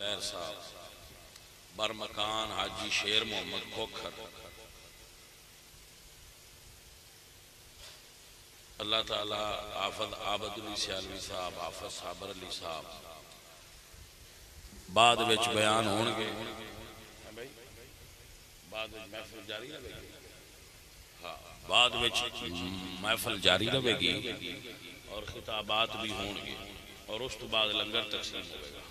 خیر صاحب برمکان حاجی شیر محمد کوکھر، اللہ تعالیٰ آفت عابد علی سیالوی صاحب، آفت صابر علی صاحب بعد وچ بیان ہونگے، بعد وچ محفل جاری رہے گی، بعد وچ محفل جاری رہے گی اور خطابات بھی ہونگے اور اس تو بعد لنگر تقسیم ہوئے گا۔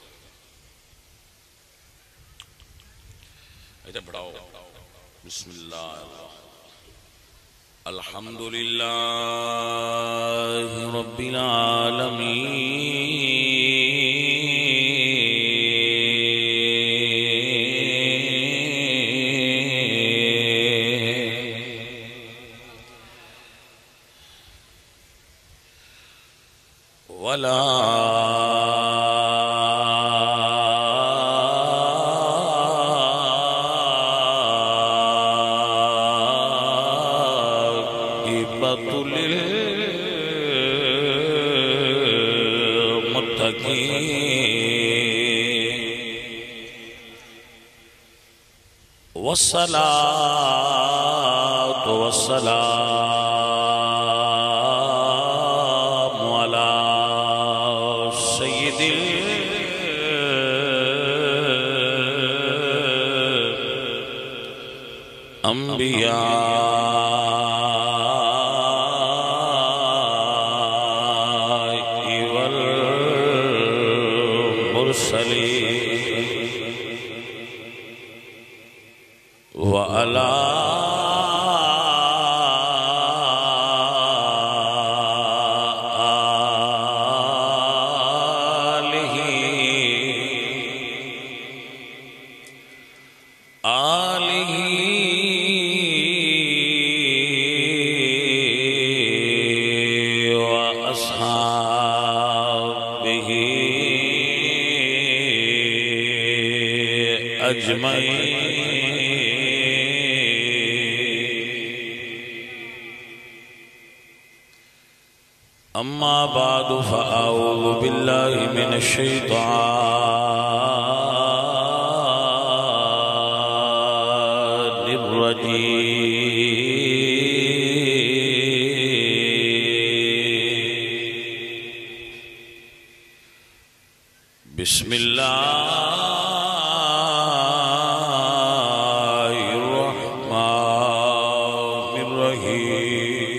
ایتے بڑھاؤ بسم اللہ الحمدللہ رب العالمین ولا والصلاة والسلام على سيد الأنبياء والمرسلين وعلى آله وأصحابه أجمعين۔ أما بعد فأعوذ بالله من الشيطان الرجيم بسم الله الرحمن الرحيم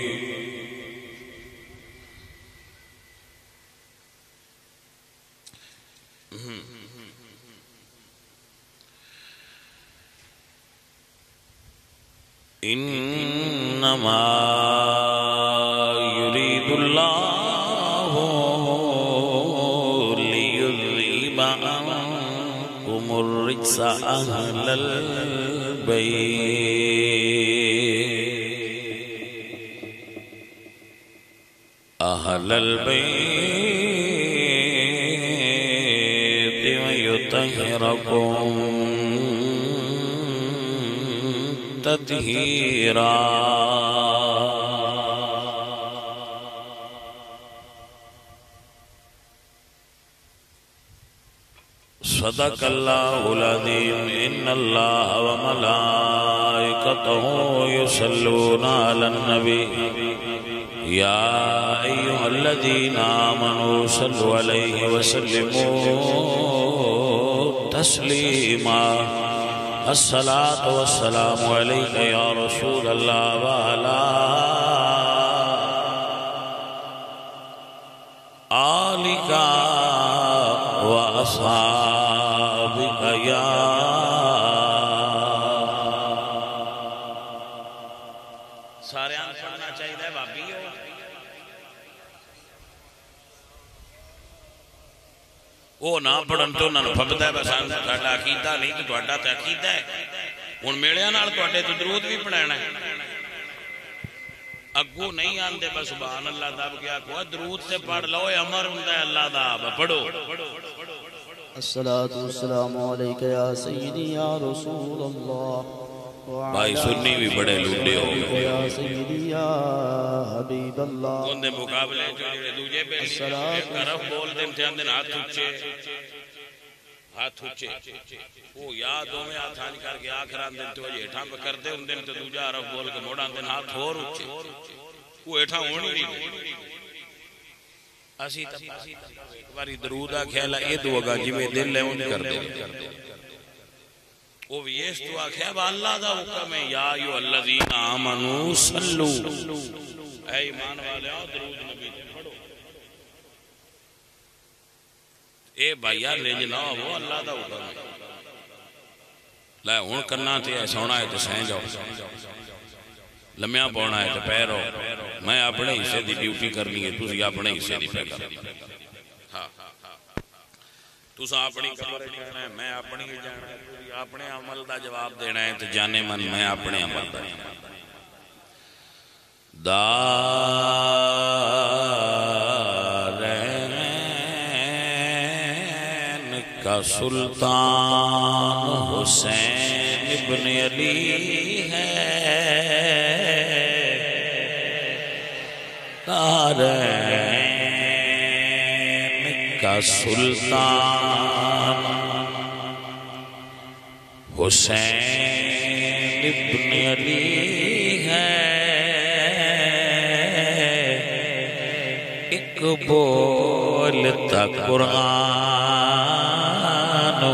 إنما يريد الله ليذهب عنكم الرجس أهل البيت ويطهركم تطہیرا۔ صدق اللہ العظیم۔ ان اللہ وملائکتہ یصلون علی النبی یا ایہا الذین آمنوا صلوا علیہ وسلموا تسلیما۔ الصلاة والسلام علیک یا رسول اللہ وعلا آلک و اصحابک یا سارے آن پڑھنا چاہیے ہے بابی ہو۔ وہ نہ پڑھن تو انہوں نے پھبتا ہے بس تھوڑا عقیدہ نہیں تو تھوڑا تو عقیدہ ہے۔ ان میڑیاں نال تھوڑے تو درود بھی پڑھنا ہے۔ اگو نہیں آندے بس سبحان اللہ دب کیا کوئی درود سے پڑھ لو امر ہوندہ ہے اللہ دب پڑھو۔ الصلاة والسلام علیکہ یا سیدی یا رسول اللہ بھائی سنی بھی بڑے لوٹے ہو یا سیدی یا حبیب اللہ۔ اندے مقابلے جو دوجے پہ ایک طرف بول دیں تھے اندے ہاتھ اچھے ہاتھ اچھے وہ یاد ہوئے ہاتھ آنج کر کے آخران دن تو ایٹھا پہ کر دے ان دن تو دوجہ عرف بول کے موڑان دن ہاتھ اور اچھے وہ ایٹھا ہونی نہیں اسی تب ایک باری درودہ کھیلا اے دوگا جی میں دل لے ان کر دے وہ ویس تو آکھے اب اللہ دا حکم ہے یا ایو الذین آمنوا صلو اے ایمان والے آؤ درود نبی پڑھو اے بھائیار لے جناؤ وہ اللہ دا حکم ہے لائے ہون کرنا تھے ایسا ہونا ہے تو سہیں جاؤ لمیاں پونا ہے تو پیرو میں اپنے حصے دی ڈیوٹی کرنی ہے تو یہ اپنے حصے دی پہ کر تو سا اپنی کمرے جانا ہے میں اپنی جانا ہے اپنے عمل دا جواب دینا ہے تو جانے من میں اپنے عمل دا دارین کا سلطان حسین ابن علی ہے دارین کا سلطان حسین ابن علی ہے ایک بولتا قرآن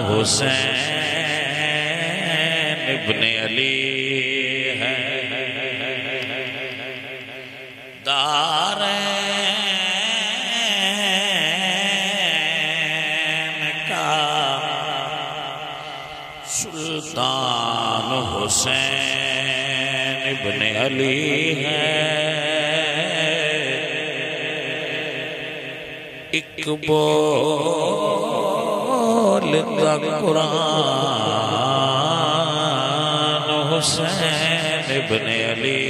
حسین ابن علی ہے سلطان حسین ابن علی ہے ایک بولتا قرآن حسین ابن علی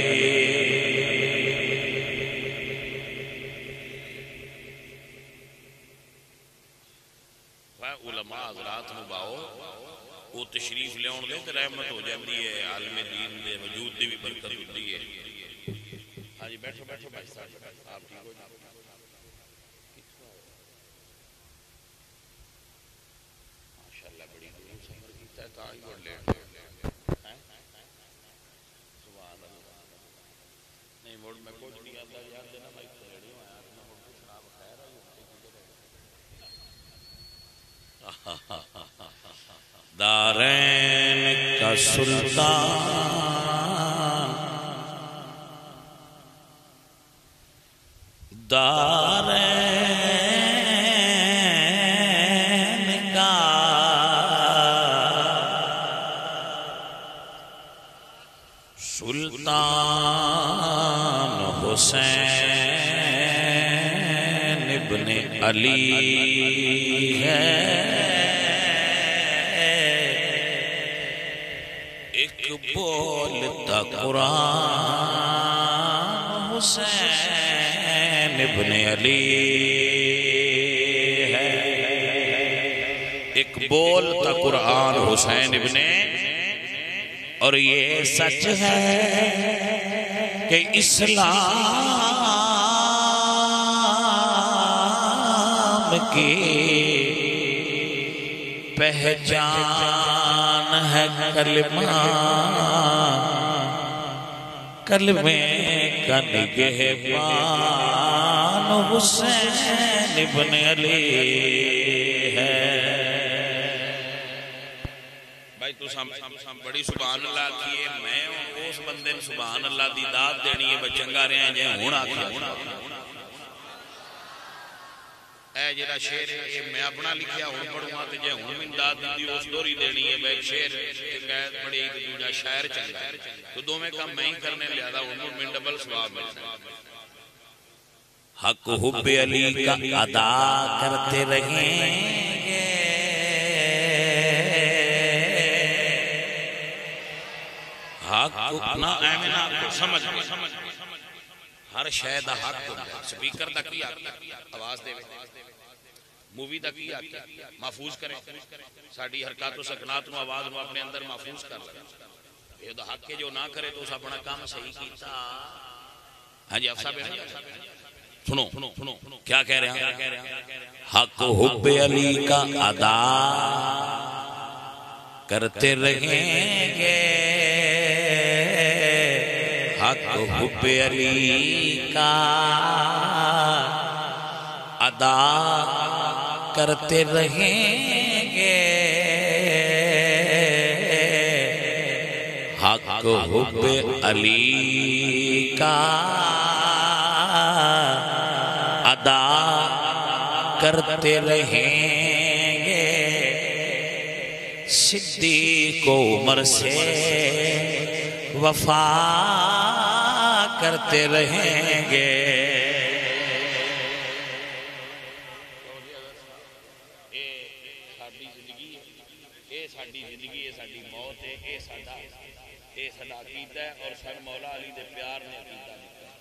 علماء حضرات مباؤ وہ تشریف لے آن دے تو رحمت ہو جاتی ہے عالم دین دے وجود دی بھی برکت ہوتی ہے ہاں جی بیٹھو بیٹھو بھائی صاحب آپ ٹھیک ہو جاؤ ماشاءاللہ بڑی دور سفر کیتا ہے کہاں ہی بڑھ لے سبحان اللہ نہیں موڑ میں کچھ نہیں آتا یار دینا بھائی کھڑی ہوں آیا میں موڑ کو شراب خیر آئی دارین کا سلطان دارین کا سلطان حسین ابن علی ہے بولتا قرآن حسین ابن علی ہے ایک بولتا قرآن حسین ابن اور یہ سچ ہے کہ اسلام کی پہچان ہے کلمہ کلمے کا نگہبان حسین ابن علی ہے بھائی تو بڑی سبحان اللہ کیے میں اس بندے نے سبحان اللہ دی داد دینی ہے بچنگا رہے ہیں جائے ہونا کیا اے جیڑا شیر ہے میں اپنا لکھیا ہوں پڑھوں آتے جائے ہوں من داد دی اس دوری دینی ہے میں شیر قید پڑھی ایک دوجہ شاعر چنگا ہے تو دو میں کام میں ہی کرنے لیا تھا انہوں من ڈبل سواب ملتا حق حب علی کا ادا کرتے رہیں گے حق نا ایمنا سمجھ ہر شاید حق سپیکر دا کی آواز دے مووی دا کی محفوظ کریں ساڑھی حرکات و سکنات و آواز و اپنے اندر محفوظ کر لگا یہ دا حق کے جو نہ کرے تو اس اپنا کام صحیح کیتا ہاں جی افسا بیٹھا سنو کیا کہہ رہے ہیں؟ حق حب علی کا ادا کرتے رہیں گے، حق حب علی کا ادا کرتے رہیں گے، حق حب علی کا ادا کرتے رہیں گے، صدیق عمر سے وفا کرتے رہیں گے۔ اے ساڈی زندگی، اے ساڈی موت ہے، اے ساڈا عقیدہ ہے، اور سر مولا علی دے پیار نے عقیدہ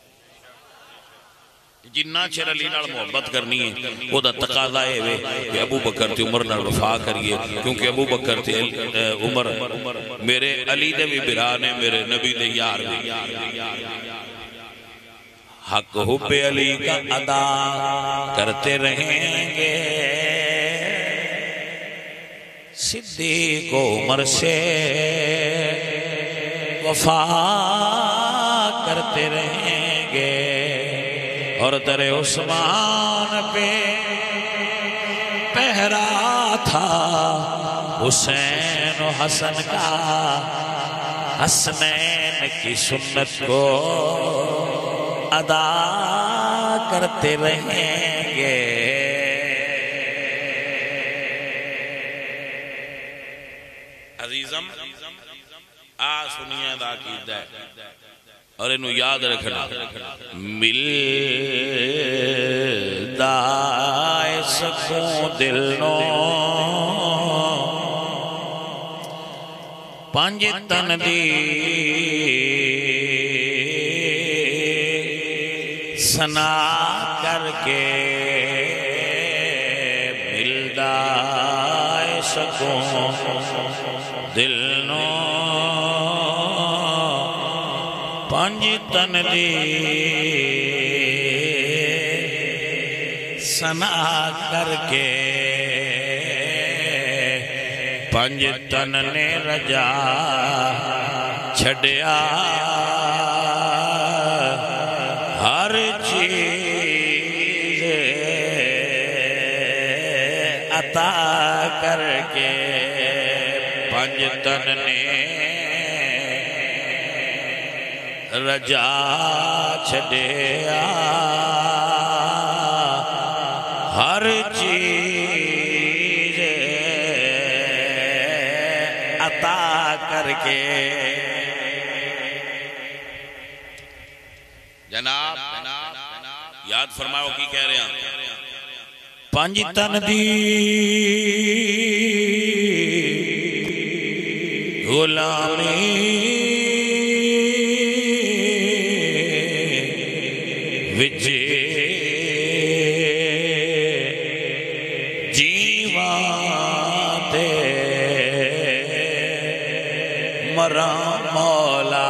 جنہ چر علی نال محبت کرنی ہے وہ دا تقاضا ہے کہ ابو بکر تے عمر نال وفا کریے، کیونکہ ابو بکر تے عمر میرے علی دے بھی برا نے، میرے نبی دے یار بھی۔ حق حب علی کا ادا کرتے رہیں گے، صدیق عمر سے وفا کرتے رہیں گے، اور در عثمان پہ پہرا تھا حسین و حسن کا، حسنین کی سنت کو ادا کرتے رہیں گے۔ عزیزم سنیے دا عقیدہ ہے اور انہوں یاد رکھنا، ملدا سکوں دل نو پنج تن دی سنا کر کے، ملدا سکوں دل نو پنج تن دی سنا کر کے، پنج تن نے رجا چھڑیا ہر چیز عطا کر کے، پنج تن نے رجا چھڑیا ہر چیز عطا کر کے۔ جناب یاد فرماؤ کی کہہ رہے ہیں؟ پنج تن دی غلامی وچے جیوان تے مراں مولا،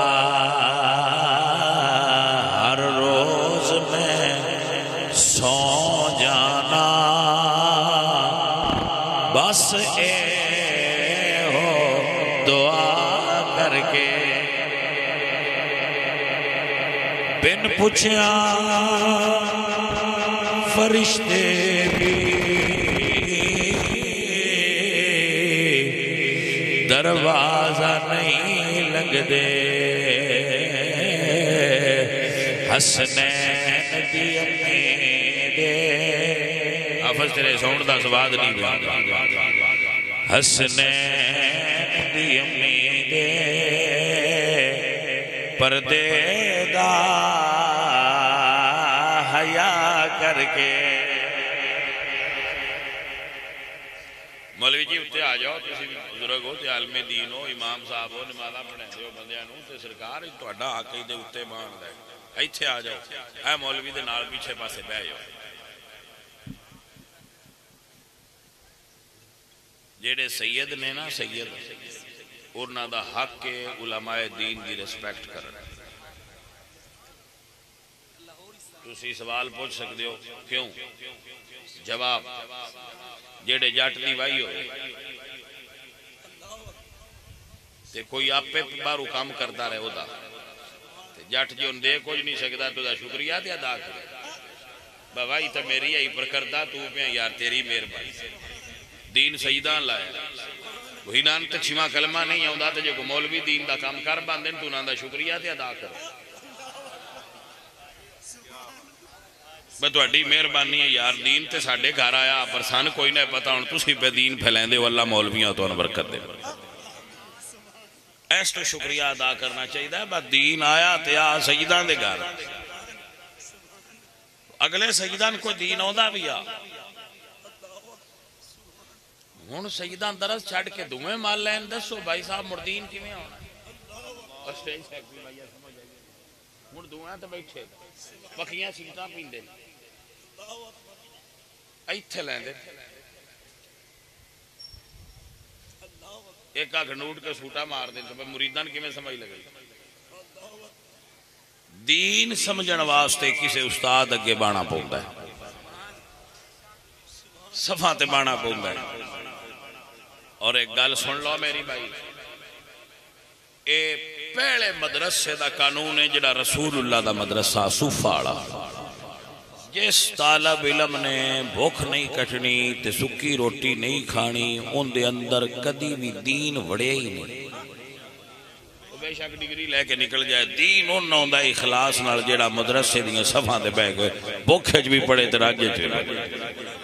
ہر روز میں سو جانا بس اے ہو دعا کر کے، بن پوچھیا فرشتے بھی دروازہ نہیں لگ دے، حسنین دی امی دے، حافظ تیرے ساؤنڈ دا سواد نہیں دے، حسنین دی امی دے پردے دا حیا کر کے۔ مولوی جی اتنے آ جاؤ، تسی بزرگ ہو تے عالم دین ہو، امام صاحب ہو، نمازاں پڑھاندے ہو بندیاں نوں، تے سرکار تہاڈا حق دے اوتے باندا ہے، ایتھے آ جاؤ، اے مولوی دے نال پیچھے پاسے بیٹھ جاؤ۔ جیڑے سید نے نا، سید انہاں دا حق کے علماء دین دی ریسپیکٹ کرنا۔ تسی سوال پوچھ سکتے ہو کیوں؟ جواب جیڑے جٹ دی وائی ہوئے تے کوئی آپ پہ بارو کام کرتا رہے ہو دا جٹ جو دے کچھ نہیں سکتا تو دا شکریہ دے ادا کرے بوائی تو میری آئی پر کردہ تو پہ یار تیری مہربانی دین سیدان لائے وہی نان تے چھما کلمہ نہیں آؤں تے جو کو مولوی دین دا کام کر باندھن تو نان دا شکریہ دے ادا کرے میں تو اڈی مہربانی ہے یار دین تے ساڑھے گھر آیا پر سان کوئی نہیں پتا ہوں تسی پہ دین پھیلیں دے واللہ مولویاں تو ان برکت دے ایس تو شکریہ ادا کرنا چاہیے ہے بس دین آیا تے آ سیدان دے گھر اگلے سیدان کو دین ہوندہ بھی آ ہون سیدان درس چھڑ کے دوئے مال لین دسو بھائی صاحب مردین کی میں ہونا اسٹیج سیکٹری بھائی سمجھ آئیے مرد دوئے تو بیٹھے پکیاں سیٹاں پین دے ایتھے لین دے ایک آنکھ نوٹ کے سوٹا مار دیں تو مریدان کی میں سمجھ لگے دین سمجھن واسطے کسے استاد اگے بانا پوندا ہے صفحہ تے بانا پوندا ہے اور ایک گل سن لو میری بھائی اے پہلے مدرسے دا قانون ہے جڑا رسول اللہ دا مدرسہ صوفاڑا جس طالب علم نے بھوک نہیں کٹنی تے سکی روٹی نہیں کھانی ان دے اندر کدی بھی دین وڑے ہی نہیں بے شک ڈگری لے کے نکل جائے دین ان نہ دا اخلاص نال جڑا مدرسے دیاں صفحاں تے بیٹھ گئے بھوکے چ بھی پڑے تے راجے چ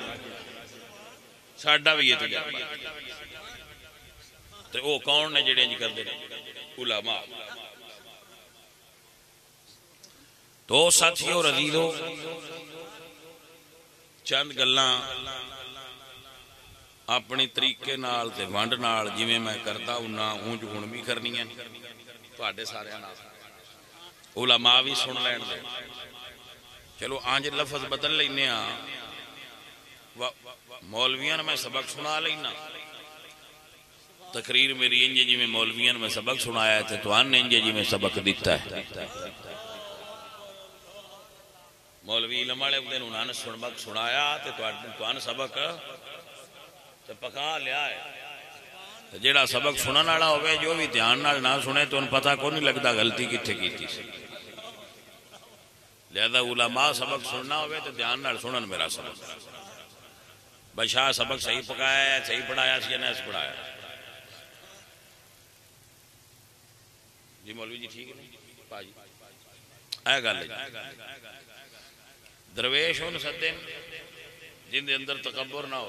ساڈا بھی یہ تجربہ تے او کون نے جڑے انج کردے علماء تو ساتھیو رضیدو چند گلاں اپنی طریقے نال تے ونڈ نال جویں میں کردا ہوں اونج ہن بھی کرنی ہے تواڈے سارے نال علماء بھی سن لین دے چلو آنج لفظ بدل لینے مولویاں میں سبق سنا لینا تقریر میری انجے جی میں مولویاں میں سبق سنایا ہے تو آن نے انجے جی میں سبق دیتا ہے مولوی علم والے دن انہوں نے سبق سنایا تو آن سبق پکا لیا ہے جیڑا سبق سنن والا ہوئے جو بھی دھیان نال نہ سنے تو ان پتہ کو نہیں لگتا غلطی کتھے کیتی سی لہذا علماء سبق سننا ہوئے تو دھیان نال سنن میرا سبق بشاہ سبق صحیح پکایا ہے صحیح پڑھایا سی یا نہیں پڑھایا جی مولوی جی ٹھیک ہے پاجی اے گل درویش ہون سدن جن دے اندر تکبر نہ ہو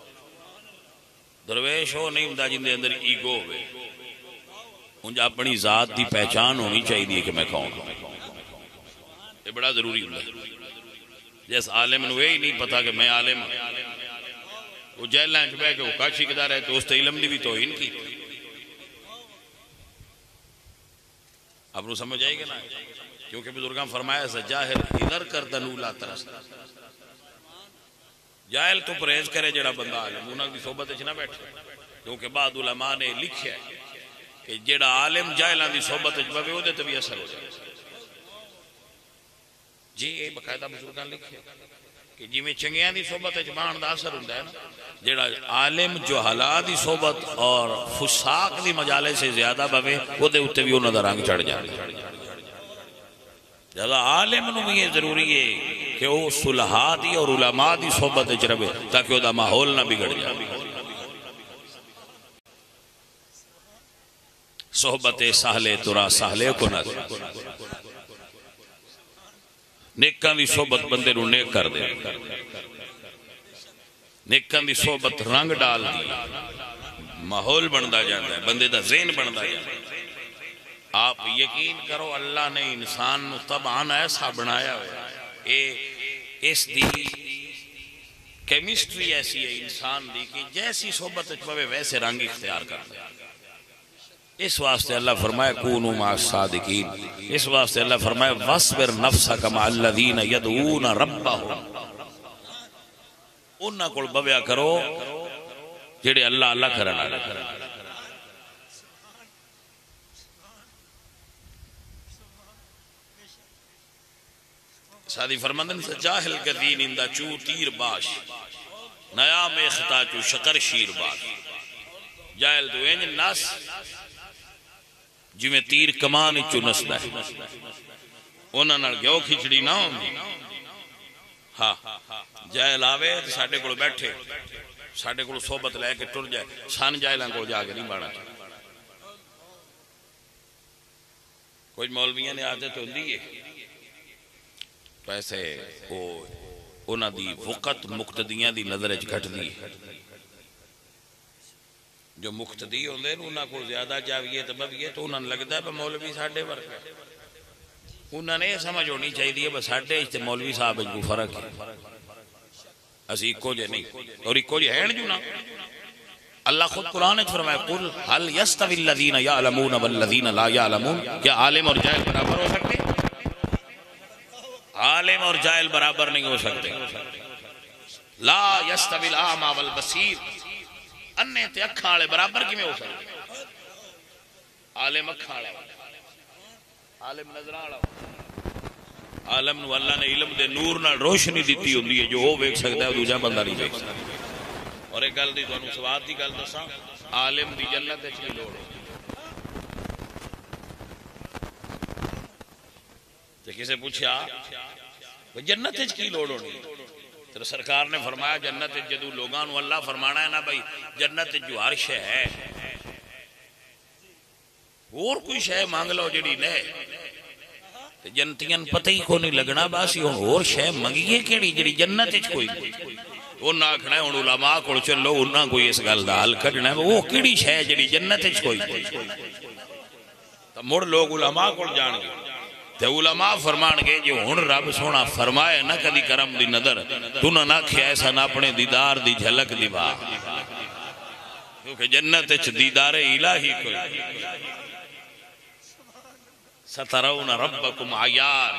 درویش ہو نہیں ہوندا جن دے اندر ایگو ہوئے انج اپنی ذات دی پہچان ہونی چاہیے کہ میں کون ہوں یہ بڑا ضروری ہوندا جیس عالم نو ہی نہیں پتا کہ میں عالم ہوں وہ جیل لائن چ بیٹھ کے وہ کاشی کدا رہے تو اس تے علم دی بھی توہین کی آپ کو سمجھ آئے گا نا کیونکہ بزرگاں فرمایا سا جاہل ادھر کر دنو لا ترس جاہل تو پرہیز کرے جڑا بندہ عالم انہاں کی صحبت وچ نہ بیٹھے کیونکہ بعد علماء نے لکھیا ہے کہ جڑا عالم جاہلاں دی صحبت وچ بوے اودے تے بھی اثر ہو جائے جی یہ باقاعدہ بزرگاں لکھیا کہ جی میں چنگیاں دی صحبت وچ بہن دا اثر ہوندا ہے نا جڑا عالم جو حالات دی صحبت اور فساق دی مجالس سے زیادہ بوے اودے اوتے بھی انہاں دا رنگ چڑھ جائے جدا عالم نو بھی یہ ضروری ہے کہ وہ صلحاء دی اور علماء دی صحبت وچ رہے تاکہ وہ دا ماحول نہ بگڑ جائے صحبت سہلے ترا سہلے کو نہ نیکاں دی صحبت بندے نو نیک کر دے نیکاں دی صحبت رنگ ڈال دی ماحول بندا جاندا ہے بندے دا ذہن بندا جاندا ہے آپ یقین کرو اللہ نے انسان طبعاً ایسا بنایا ہے اس دی کیمسٹری ایسی ہے انسان دی کہ جیسی صحبت پوے ویسے رنگ اختیار کرتا ہے اس واسطے اللہ فرمائے کونوا مع الصادقین اس واسطے اللہ فرمائے واصبر نفسک مع الذین یدعون ربهم انہاں کول بویا کرو جڑے اللہ اللہ کرنا سادی فرمندن سے جاہل گدین اندہ چو تیر باش نیا میختا چو شکر شیر باش جاہل تو اینج ناس جو میں تیر کمان چو نسدہ ہے انہاں نال گیو کھچڑی نہ ہوں ہاں جاہل آوے تو ساڑھے کو بیٹھے ساڑھے کو صحبت لے کے ٹر جائے سان جاہلان کو جا کے نہیں بانا چاہتا کچھ مولویاں نے آتے تو دیئے پیسے اونا دی وقت مقتدیاں دی نظرج گھٹ دی جو مقتدی ہوندے انہاں کو زیادہ جاویے تبویے تو انہاں لگتا ہے مولوی ساڑھے ورک ہے انہاں نے سمجھ ہونی چاہیے بس ساڑھے اجتے مولوی صاحب کو فرق ہے اسی اکو جے نہیں اور اکو جے ہیں جو نا اللہ خود قرآن نے فرمایا قل هل يستوي الذين يعلمون والذين لا يعلمون کیا عالم اور جاہل برابر ہو سکتے عالم اور جاہل برابر نہیں ہو سکتے لا يستوي الاعمى والبصير انے تے اکھاں والے برابر کیویں ہو سکتے عالم اکھاں والا عالم نظراں والا عالم نو اللہ نے علم دے نور نال روشنی دتی ہوندی ہے جو وہ ویکھ سکدا ہے دوجا بندہ نہیں ویکھ سکدا اور ایک گل دی تانوں سواد دی گل دساں عالم دی جنت وچ نہیں لوڑ تے کسے پوچھا جنت وچ کی لوڑ ہونی تو سرکار نے فرمایا جنت وچ جدوں لوگاں نو اللہ فرمانا ہے نا بھائی جنت وچ جو ہر شے ہے اور کوئی شے مانگ لو جڑی نے تے جنتیاں پتہ ہی کو نہیں لگنا بس ہن اور شے منگیے کیڑی جڑی جنت وچ کوئی انہاں آکھنا ہے ہن علماء کول چلو انہاں کوئی اس گل دا حل کڈنا ہے وہ کیڑی شے جڑی جنت وچ کوئی تے مڑ لوگ علماء کول جان گے تے علماء فرمان گے جو ہن رب سونا فرمائے نہ کدی کرم دی نظر تو نہ آکھیا ایسا نہ اپنے دیدار دی جھلک دیوا کیونکہ جنت وچ دیدار الہی کوئی سترون ربکم عیان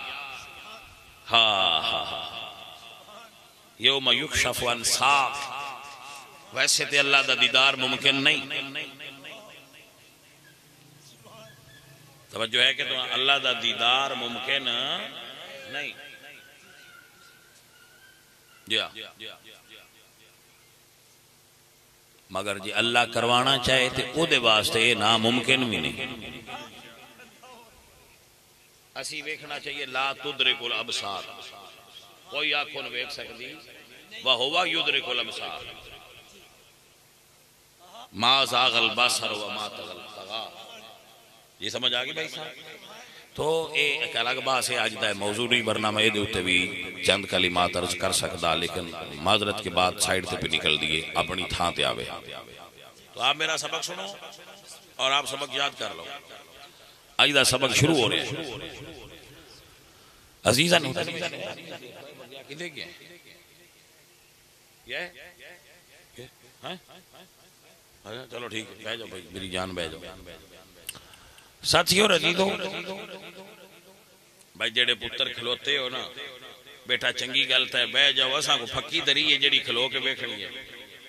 ہاں یوم یکشف عن ساق ویسے تے اللہ دا دیدار ممکن نہیں توجہ ہے کہ تو اللہ دا دیدار ممکن نہیں مگر جی اللہ کروانا چاہے تے او دے واسطے یہ ناممکن بھی نہیں اسی ویکھنا چاہیے لا تدرک الابصار کوئی آنکھوں نے ویکھ سکتی وَهُوَ يُدْرِكُ الْأَبْصَارَ مَا زَاغَ الْبَصَرُ وَمَا طَغَى یہ سمجھ آگئی بھائی صاحب تو ایک الگ بات ہے آج دا موضوع نہیں برنامہ یہ دیوتے بھی چند کلمات عرض کر سکتا لیکن معذرت کے بعد سائیڈ تے پہ نکل دیئے اپنی تھاں تے آوے تو آپ میرا سبق سنو اور آپ سبق یاد کر لو آج دا سبق شروع ہو رہے ہیں عزیزہ نہیں کدھے گیا چلو ٹھیک ہے بہ جاؤ بھائی میری جان بہ جاؤ ساتھیو رضیدو بھائی جڑے پتر کھلوتے ہو نا بیٹا چنگی گلتا ہے بہ جاؤ اساں کو پھکی دری ہے جڑی کھلو کے بیٹھنی ہے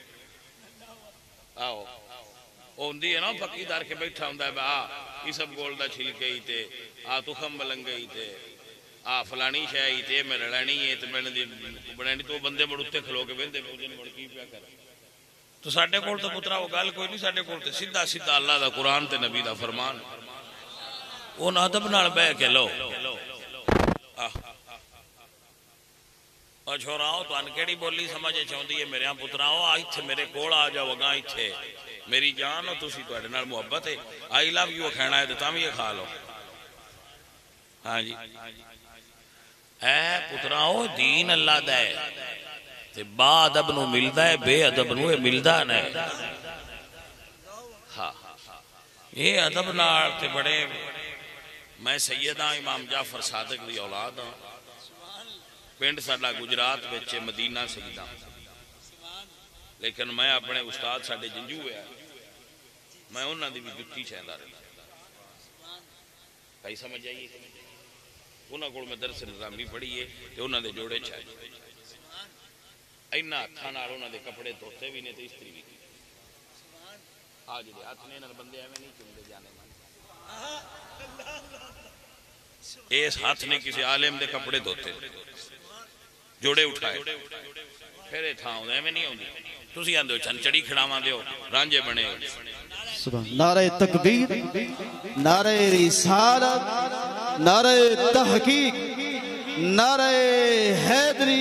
آؤ وہ ہندی ہے نا پکی دار کے بیٹھا ہوں یہ سب گول دا چھلکے ہی تے تخم ملنگے ہی تے فلانی شے ہی تے میں لڑانی ہے تے میں نے بنانی تو بندے بڑھ اتے کھلو کے بندے بڑھ کی پیا کر تو ساڈے کول تو پترا وہ گل کوئی نہیں ساڈے کول تے سیدھا سیدھا اللہ دا قرآن تے نبی دا فرمان اون ادب نال بہ کے لو اور چھوڑاؤ تو ان کیڑی بولی سمجھے چاہندی ہے میرے ہاں پتراؤ ایتھے میرے کول آ جاؤ اگاں ایتھے میری جان ہو تسی تواڈے نال محبت ہے آئی لو یو کھانا ہے تے تاں وی یہ کھا لو ہاں جی اے پتراؤ دین اللہ دا ہے تے با ادب نو ملدا ہے بے ادب نو ملدا نہیں ہاں یہ ادب نال تے بڑے میں سیدہ امام جعفر صادق دی اولاد ہوں پنڈ ساڈا گجرات وچ مدینہ سیدہ لیکن میں اپنے استاد ساڈے جنجو ہے میں انہاں دی بھی جُتی چاہندا رہا کئی سمجھ آئیے انہاں کول میں درس نظامی پڑھی ہے تے انہاں دے جوڑے چاہیے اینا ہتھاں نال انہاں دے کپڑے دھوتے بھی نے تے استری بھی آ جڑے ہاتھ نے انہاں بندے ایویں نہیں چوندے جانے اس ہاتھ نے کسی عالم دے کپڑے دھوتے جوڑے اٹھائے پھر تھا ہوندے میں نہیں ہوندی تسی آندے ہو چنچڑی کھڑاواں دیو رانجے بنے ہو نعرہ تکبیر، نعرہ رسالت، نعرہ تحقیق، نعرہ حیدری۔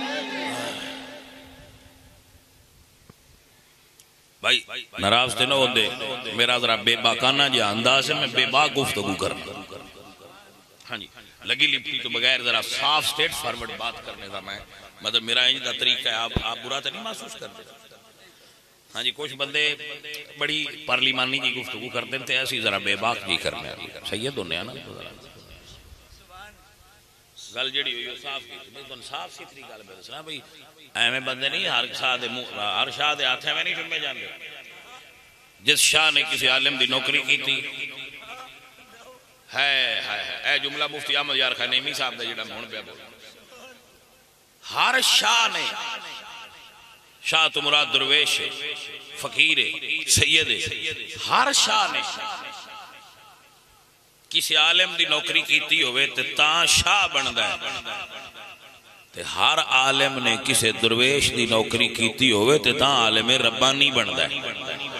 بھائی ناراض تے نہ ہوندے میرا ذرا بے باکانہ جی انداز ہے میں بے باک گفتگو کرنا ہاں جی لگی لپٹی تو بغیر ذرا صاف سٹیٹ فارورڈ بات کرنے دا میں مطلب میرا انج دا طریقہ ہے آپ برا تو نہیں محسوس کرتے ہاں جی کچھ بندے بڑی پارلیمانی جی گفتگو کرتے تھے ایسی ذرا بے باک جی کرنے سید ہونے نا گل جڑی ہوئی صاف کی صاف ستھری گل میں دسنا بھائی ایویں بندے نہیں ہر شاہ دے ہاتھ میں نہیں جمے جاندے جس شاہ نے کسی عالم دی نوکری کی تھی ہے اے جملہ مفتی احمد یار خان نیمی صاحب دا جڑا ہن پیا بول ہر شاہ نے شاہ تو مراد درویش فقیر سید ہر شاہ نے کسی عالم دی نوکری کیتی ہوئے تے تاں شاہ بندا ہے تے ہر عالم نے کسی درویش دی نوکری کیتی ہوئے تے تاں عالم ربانی بندا ہے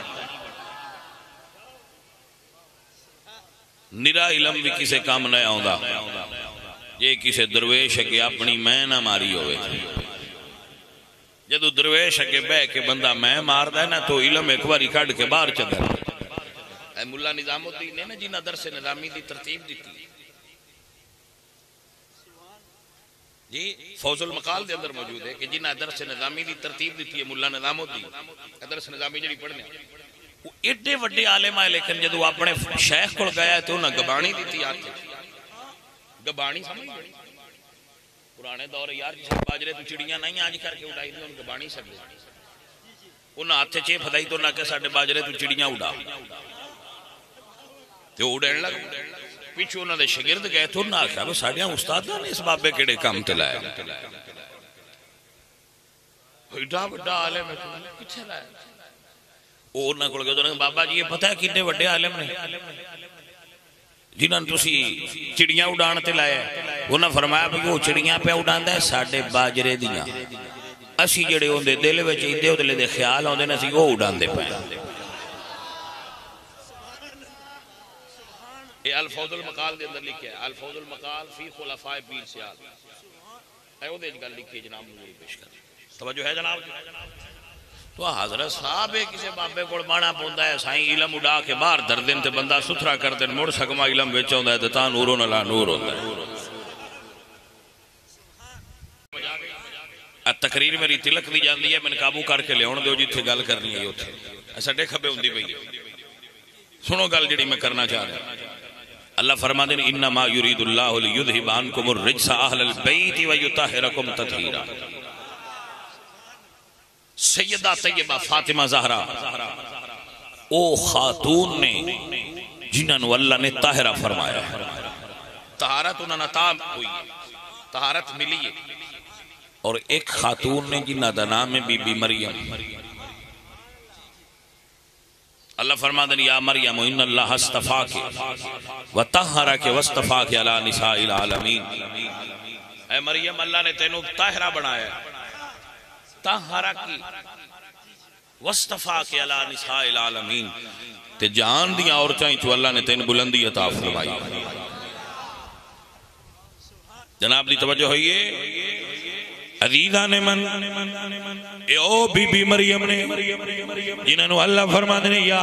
نرا علم بھی کسی کام نہ آوندا یہ کسی درویش اگے اپنی میں نہ ماری ہوئے جدو درویش اگے بہ کے بندہ میں ماردا ہے نا تو علم ایک باری کھڑ کے باہر چڑھا اے ملا نظام الدین نے نا جنہ درس نظامی دی ترتیب دیتی جی فوز المقال دے اندر موجود ہے کہ جنہ درس نظامی دی ترتیب دیتی ہے ملا نظام الدین درس نظامی جڑی پڑھنے وہ ایڈے وڈے عالم آئے لیکن جدو اپنے شیخ کو گیا ہے تو انہاں گبانی دیتی آتے گبانی سمجھ گئی پرانے دور یار جسے باجرے تو چڑیاں نہیں آج کر کے اڑائی دی ان گبانی سکتے انہاں ہاتھے چے پھدائی تو نہ کہ ساڑھے باجرے تو چڑیاں اڑا تو اڑین لگ پیچھو انہاں دے شگرد گئے تو نہ آکھا وہ ساڑھیاں استادہ نے اس بابے کڑے کام تلائے ایڈا وڈا عالم ہے تو کچھ لائے وہ انہاں کھول گئے تو بابا جی یہ پتہ ہے کتنے وڈے عالم نے جنہاں تسی چڑیاں اڑان تے لائے انہاں فرمایا کہ وہ چڑیاں پہ اڑان دے ساڑھے باجرے دیاں اسی جڑے ہوں دے دل وچ ایدے ادلے دے خیال ہوں دے نا سی وہ اڑان دے پہ یہ الفوظ المقال دے اندر لکھے الفوظ المقال فی خلفاء پیر سیال اے وہ دے جگہ لکھے جناب مجھے پیش کر توجہ ہے جناب تو حضرت صاحب کسی بابے کو مانا پوندا ہے سائیں علم اڑا کے باہر دردن تے بندہ ستھرا کر دن مڑ سکما علم وچ ہوندا ہے تے تاں نورن علی نور ہوندا ہے تقریر میری تلک دی جاندی ہے میں قابو کر کے لیاون دیو جتھے گل کرنی ہے اوتھے ساڈے کھبے ہوندی پئی سنو گل جڑی میں کرنا چاہ رہا اللہ فرماتے ہیں انما یرید اللہ لیذھب عنکم الرجس اہل البیت ویطہرکم تطہیرا سیدہ طیبہ فاطمہ زہرا او خاتون نے جنہوں اللہ نے طاہرہ فرمایا طہارت انہوں نے تاب ہوئی طہارت ملی ہے اور ایک خاتون نے جنہ دا نام ہے بی بی مریم اللہ فرماتے ہیں یا مریم ان اللہ استفاکی وطہرکی واستفاکی علی نساء العالمین اے مریم اللہ نے تینوں طاہرہ بنایا ہے طہرکی واستفاکی علی نساء العالمین تے جان دیا اور چاہیں چو اللہ نے تین بلندی عطا فرمائی جناب دی توجہ ہوئیے عزیزان من اے او بی بی مریم نے جنہوں اللہ فرما دے یا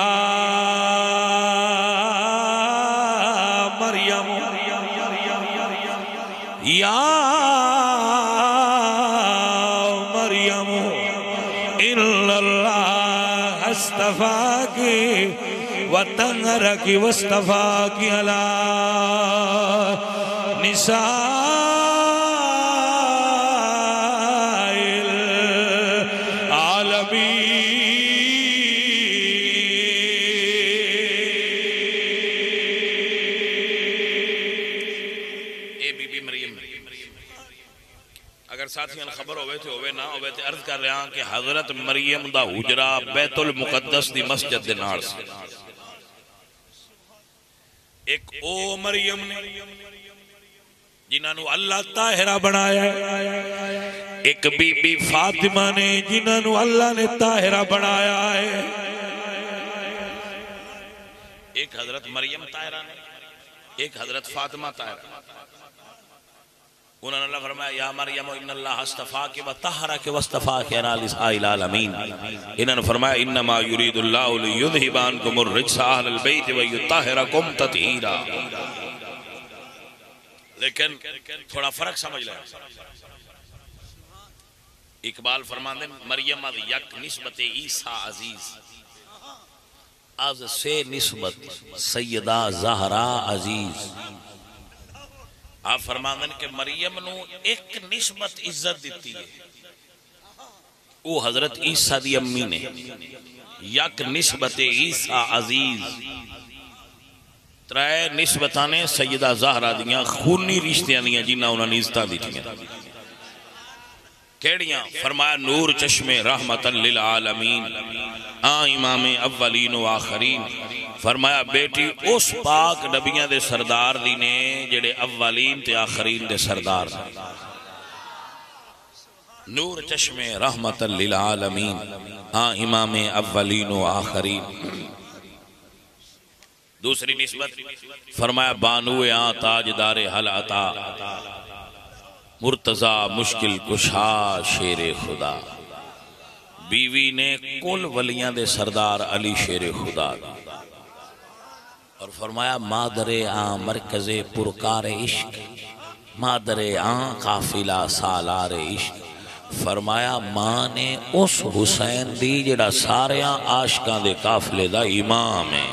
مریم یا مریم ان اللہ استفاکی وطہرکی واستفاکی علی نساء ساتھیاں خبر ہوئے تھے نہ ہوئے تھے عرض کر رہے ہیں کہ حضرت مریم دا حجرہ بیت المقدس دی مسجد دے نار سے ایک او مریم نے جنہاں نو اللہ طاہرہ بنایا ہے، ایک بی بی فاطمہ نے جنہاں نو اللہ نے طاہرہ بنایا ہے، ایک حضرت مریم طاہرہ نے، ایک حضرت فاطمہ طاہرہ۔ انہوں نے اللہ فرمایا یا مریم ان اللہ استفاک و طہرک و استفاک علی نساء العالمین۔ انہوں نے فرمایا انما یرید اللہ لیذہب عنکم الرجس اہل البیت ویطہرکم تطہیرا۔ لیکن تھوڑا فرق سمجھ لیں، اقبال فرماندے مریم از یک نسبت عیسیٰ عزیز، از سے نسبت سیدہ زہرا عزیز۔ آپ فرماندن کہ مریم نو ایک نسبت عزت دیتی ہے، وہ حضرت عیسیٰ دی امی نے، یک نسبت عیسیٰ عزیز، ترائے نسبتانے سیدہ زہرہ دیاں خونی رشتیاں دیاں جنہاں انہاں نے عزتاں دیتیاں۔ کیڑیاں؟ فرمایا نور چشم رحمت للعالمین، امام اولین و آخرین۔ فرمایا بیٹی اس پاک نبیاں دے سردار دی نے جڑے اولین تے آخرین دے سردار نے، نور چشم رحمت للعالمین، امام اولین و آخرین۔ دوسری نسبت فرمایا بانو تاجدار حل عطا، مرتضی مشکل کشا شیر خدا۔ بیوی نے کل ولیاں دے سردار علی شیر خدا دا، اور فرمایا مادر آن مرکز پرکار عشق، مادر آن قافلہ سالار عشق۔ فرمایا ماں نے اس حسین دی جڑا ساریاں عاشقاں دے قافلے دا امام ہے۔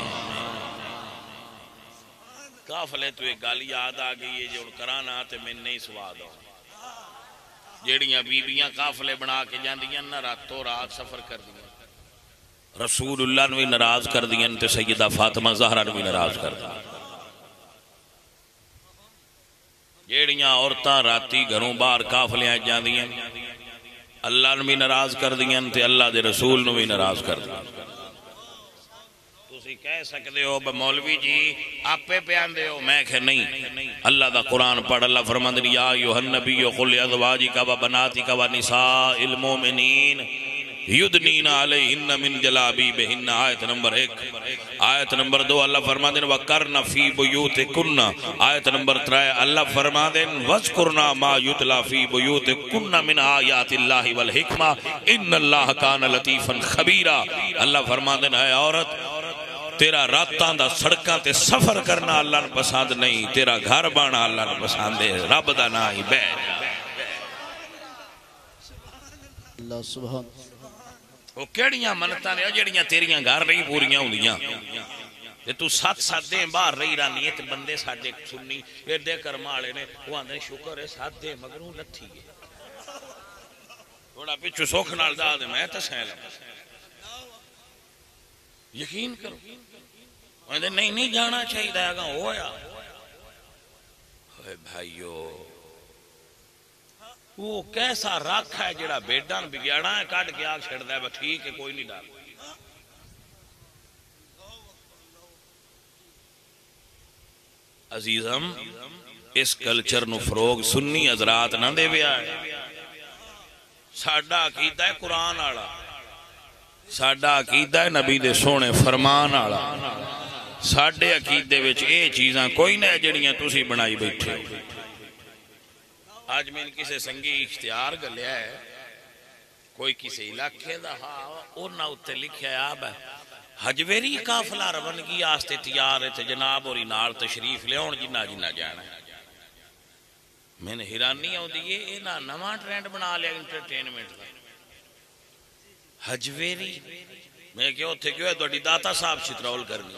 قافلے تو ایک گالی یاد آ گئی ہے جو کرانا آتے میں نہیں سواد ہوں، جیڑیاں بیویاں قافلے بنا کے جاندیاں نہ راتوں رات سفر کر دیا، رسول اللہ نے بھی ناراض کر دیا تے سیدہ فاطمہ زہرہ نے بھی ناراض کر دیا۔ جیڑیاں عورتاں راتی گھروں باہر قافلیاں جاندیاں اللہ نے بھی ناراض کر دیا تے اللہ دے رسول نے بھی ناراض کر دیا۔ تسی کہہ سکتے ہو مولوی جی آپے پیان دے ہو، میں کہ نہیں، اللہ دا قرآن پڑھ، اللہ فرماندے یا ایھا النبی قل لازواجک و بناتک و نساء المؤمنین یدنین علیہن من جلابیبہن، آیت نمبر 1۔ آیت نمبر 2 اللہ فرماندے وَقَرْنَ فِي بُيُوتِكُنَّ، آیت نمبر 3 اللہ فرماندے وَاذْكُرْنَا مَا يُتْلَى فِي بُيُوتِكُنَّ مِنْ آیَاتِ اللَّهِ وَالْحِکْمَةِ إِنَّ اللَّهَ كَانَ لَطِیفًا خَبِیرًا۔ اللہ فرماندے اے عورت تیرا راتاں دا سڑکاں تے سفر کرنا اللہ نے پسند نہیں، تیرا گھر بانا اللہ نے پسند ہے، رب دا نا ہی بیٹھ۔ اللہ سبحان وہ کیڑیاں منتاں نے جڑیاں تیریاں گھر نہیں پوریاں ہوندیاں، تے تو سات سات دیں باہر رہی رانی ہے تے بندے ساڈے سنی ایڈے کرم والے نے وہ آندے شکر ہے سات دیں مگروں لتھی ہے تھوڑا پچھو سوکھ نال دا دے میں تے سہل یقین کرو نہیں جانا چاہیے گا ہویا بھائیو وہ کیسا رکھ ہے جڑا بیڈان بگیاڑا ہے کٹ کے آگ چھڑ دا ہے ٹھیک ہے کوئی نہیں ڈال عزیزم اس کلچر نو فروغ سنی حضرات نہ دے بیا ہے ساڈا عقیدہ ہے قرآن آڑا ساڈا عقیدہ ہے نبی دے سونے فرمان آڑا ساڈے عقیدے وچ اے چیزاں کوئی نہ جڑیاں تسی بنائی بیٹھے ہو آج میں کسے سنگی اختیار گلیا ہے کوئی کسے علاقے دا اونا اتے لکھیا ہے آب ہے حجویری کافلہ رونگی آستے تیار ہے جناب اور انار تشریف لے ہون جنہ جنہ جانا ہے میں نے حیرانی ہوں دیئے اینا نواں ٹرینڈ بنا لیا انٹرٹینمنٹ دا حجویری میں کہو تھے کیوں ہے تو داتا صاحب چترول کرنی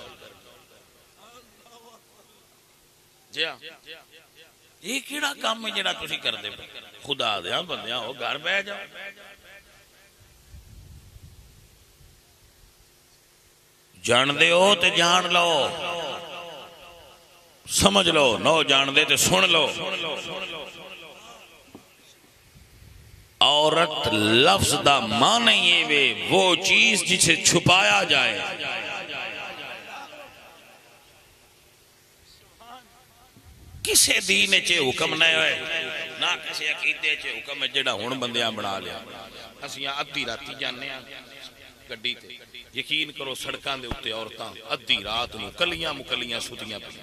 جی ہاں یہ کیڑا کام میں جڑا تسی کر دے خدا دیا بندیاں ہو گھر بہ جاؤ جان دے ہو تے جان لو سمجھ لو نو جان دے تے سن لو عورت لفظ دا معنی یہ وے وہ چیز جسے چھپایا جائے کسے دین چے حکم نہیں ہوئے نہ کسے عقیدے چے حکم ہے جڑا ہون بندیاں بنا لیا اسیاں ادھی راتی جانے ہیں گڈی تے یقین کرو سڑکاں دے اوتے عورتاں ادھی رات نو کلیاں مکلیاں سدیاں پئی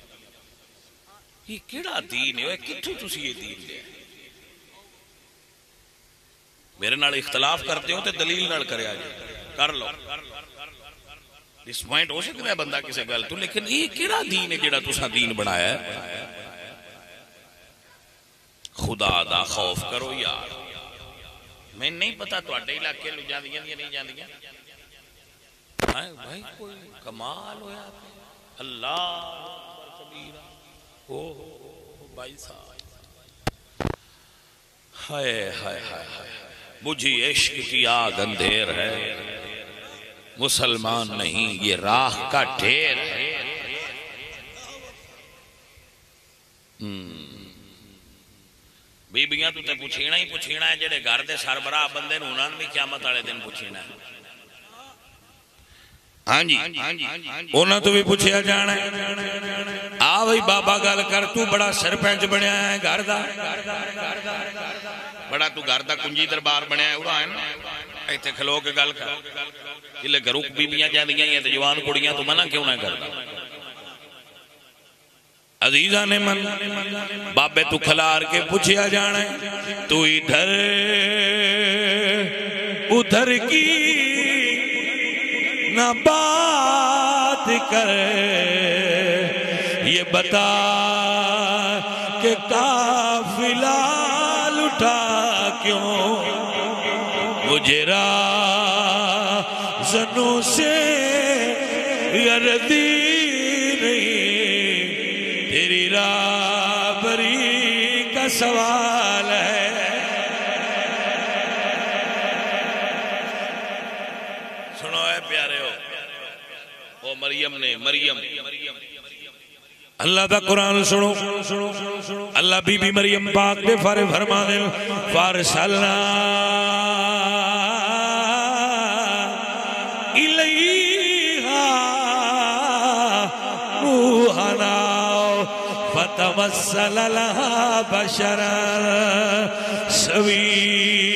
یہ کیڑا دین ہے کتھوں تسی یہ دین لے میرے نال اختلاف کرتے ہو تے دلیل نال کریا جی کر لو اس پوائنٹ ہو سکتا ہے بندہ کسی گل تو لیکن یہ کیڑا دین ہے جڑا تساں دین بنایا ہے خدا دا خوف کرو یار میں نہیں پتا تواڈے علاقے نو جاندیاں نہیں جاندیاں بھائی کوئی کمال ہویا اللہ کبیرہ او بھائی صاحب ہائے ہائے ہائے مجھے عشق کی آگ اندھیر ہے مسلمان نہیں یہ راہ کا ڈھیر ہے بیبیاں تو تے پوچھینا ہی پوچھینا ہے جڑے گھر دے سربراہ بندے نو انہاں بھی قیامت والے دن پوچھینا ہے ہاں جی انہاں تو بھی پوچھیا جانا ہے آ بھائی بابا گل کر تو بڑا سرپنچ بنیا ہے گھر دا بڑا تو گھر دا کنجی دربار بنیا ہے اڑا ہے نا ایتھے کھلو کے گل کر جلے گھروں بیبیاں جاندیاں ہیں تے جوان کڑیاں تو منع کیوں نہ کردا عزیزہ نے من بابے تو کھلار کے پوچھیا جانا ہے تو ادھر ادھر کی نہ بات کر یہ بتا کہ قافلہ لٹا کیوں مجھے زنوں سے گردی نہیں تیری رابری کا سوال ہے سنو اے پیارے ہو وہ مریم نے مریم اللہ دا قرآن سنو اللہ بی بی مریم پاک دے فارے فرمانے فارسلنا الیہا روحنا فتمثل لها بشرا سویا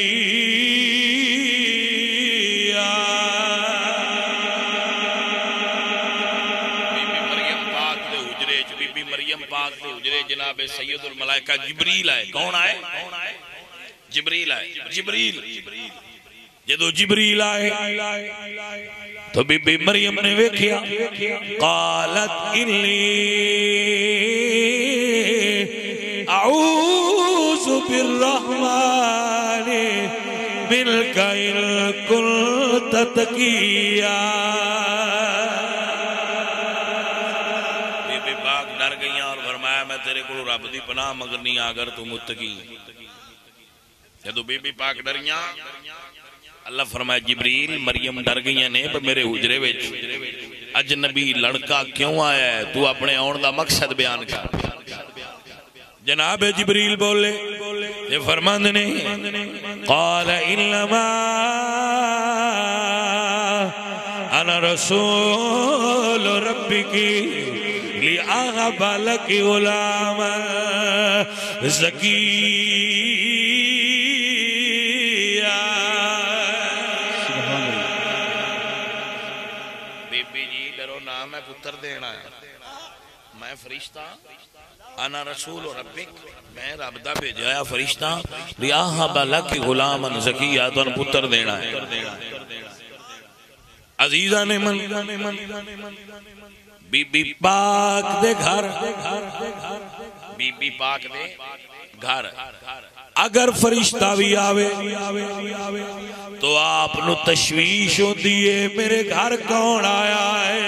جناب سید الملائکہ جبریل آئے کون آئے جبریل آئے جبریل جدو جبریل آئے تو بی بی مریم نے ویکھیا قالت انی اعوذ بالرحمن منک ان کنت تقیا تیرے کو رب دی پناہ مگرنی آگر تو متقی جدو بی بی پاک ڈریاں اللہ فرمائے جبریل مریم ڈر گئیاں نے پر میرے حجرے ویچ اجنبی لڑکا کیوں آیا ہے تو اپنے آن دا مقصد بیان کر جناب جبریل بولے یہ فرماند نے قال انما انا رسول ربکی لِأَغَبَ لَكِ غُلَامًا زَكِيًّا بی بی جی ڈرو نا میں پتر دینا ہے میں فرشتہ انا رسول ربک میں رب دا بھیجایا فرشتہ لِأَغَبَ لَكِ غُلَامًا زَكِيًّا تو ان پتر دینا ہے عزیزہ نے من بی بی پاک دے گھر بی بی پاک دے گھر اگر فرشتہ بھی آوے تو آپ نو تشویش ہو دیئے میرے گھر کون آیا ہے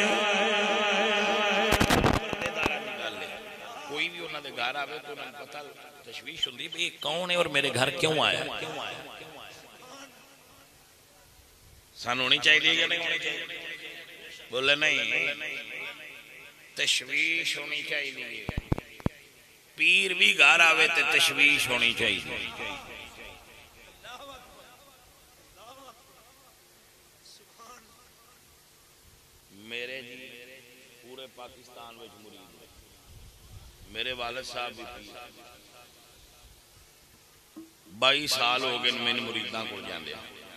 کوئی بھی انہوں نے گھر آوے تو انہوں نے پتا تشویش ہو دیئے کون ہے اور میرے گھر کیوں آیا ہے سان ہونی چاہیے یا نہیں ہونی چاہیے بولے نہیں تشویش ہونی چاہیے پیر بھی گھر آوے تے تشویش ہونی چاہیے میرے جی پورے پاکستان میں مرید میرے والد صاحب بھی 22 سال ہو گئے میں مریداں کو جاندے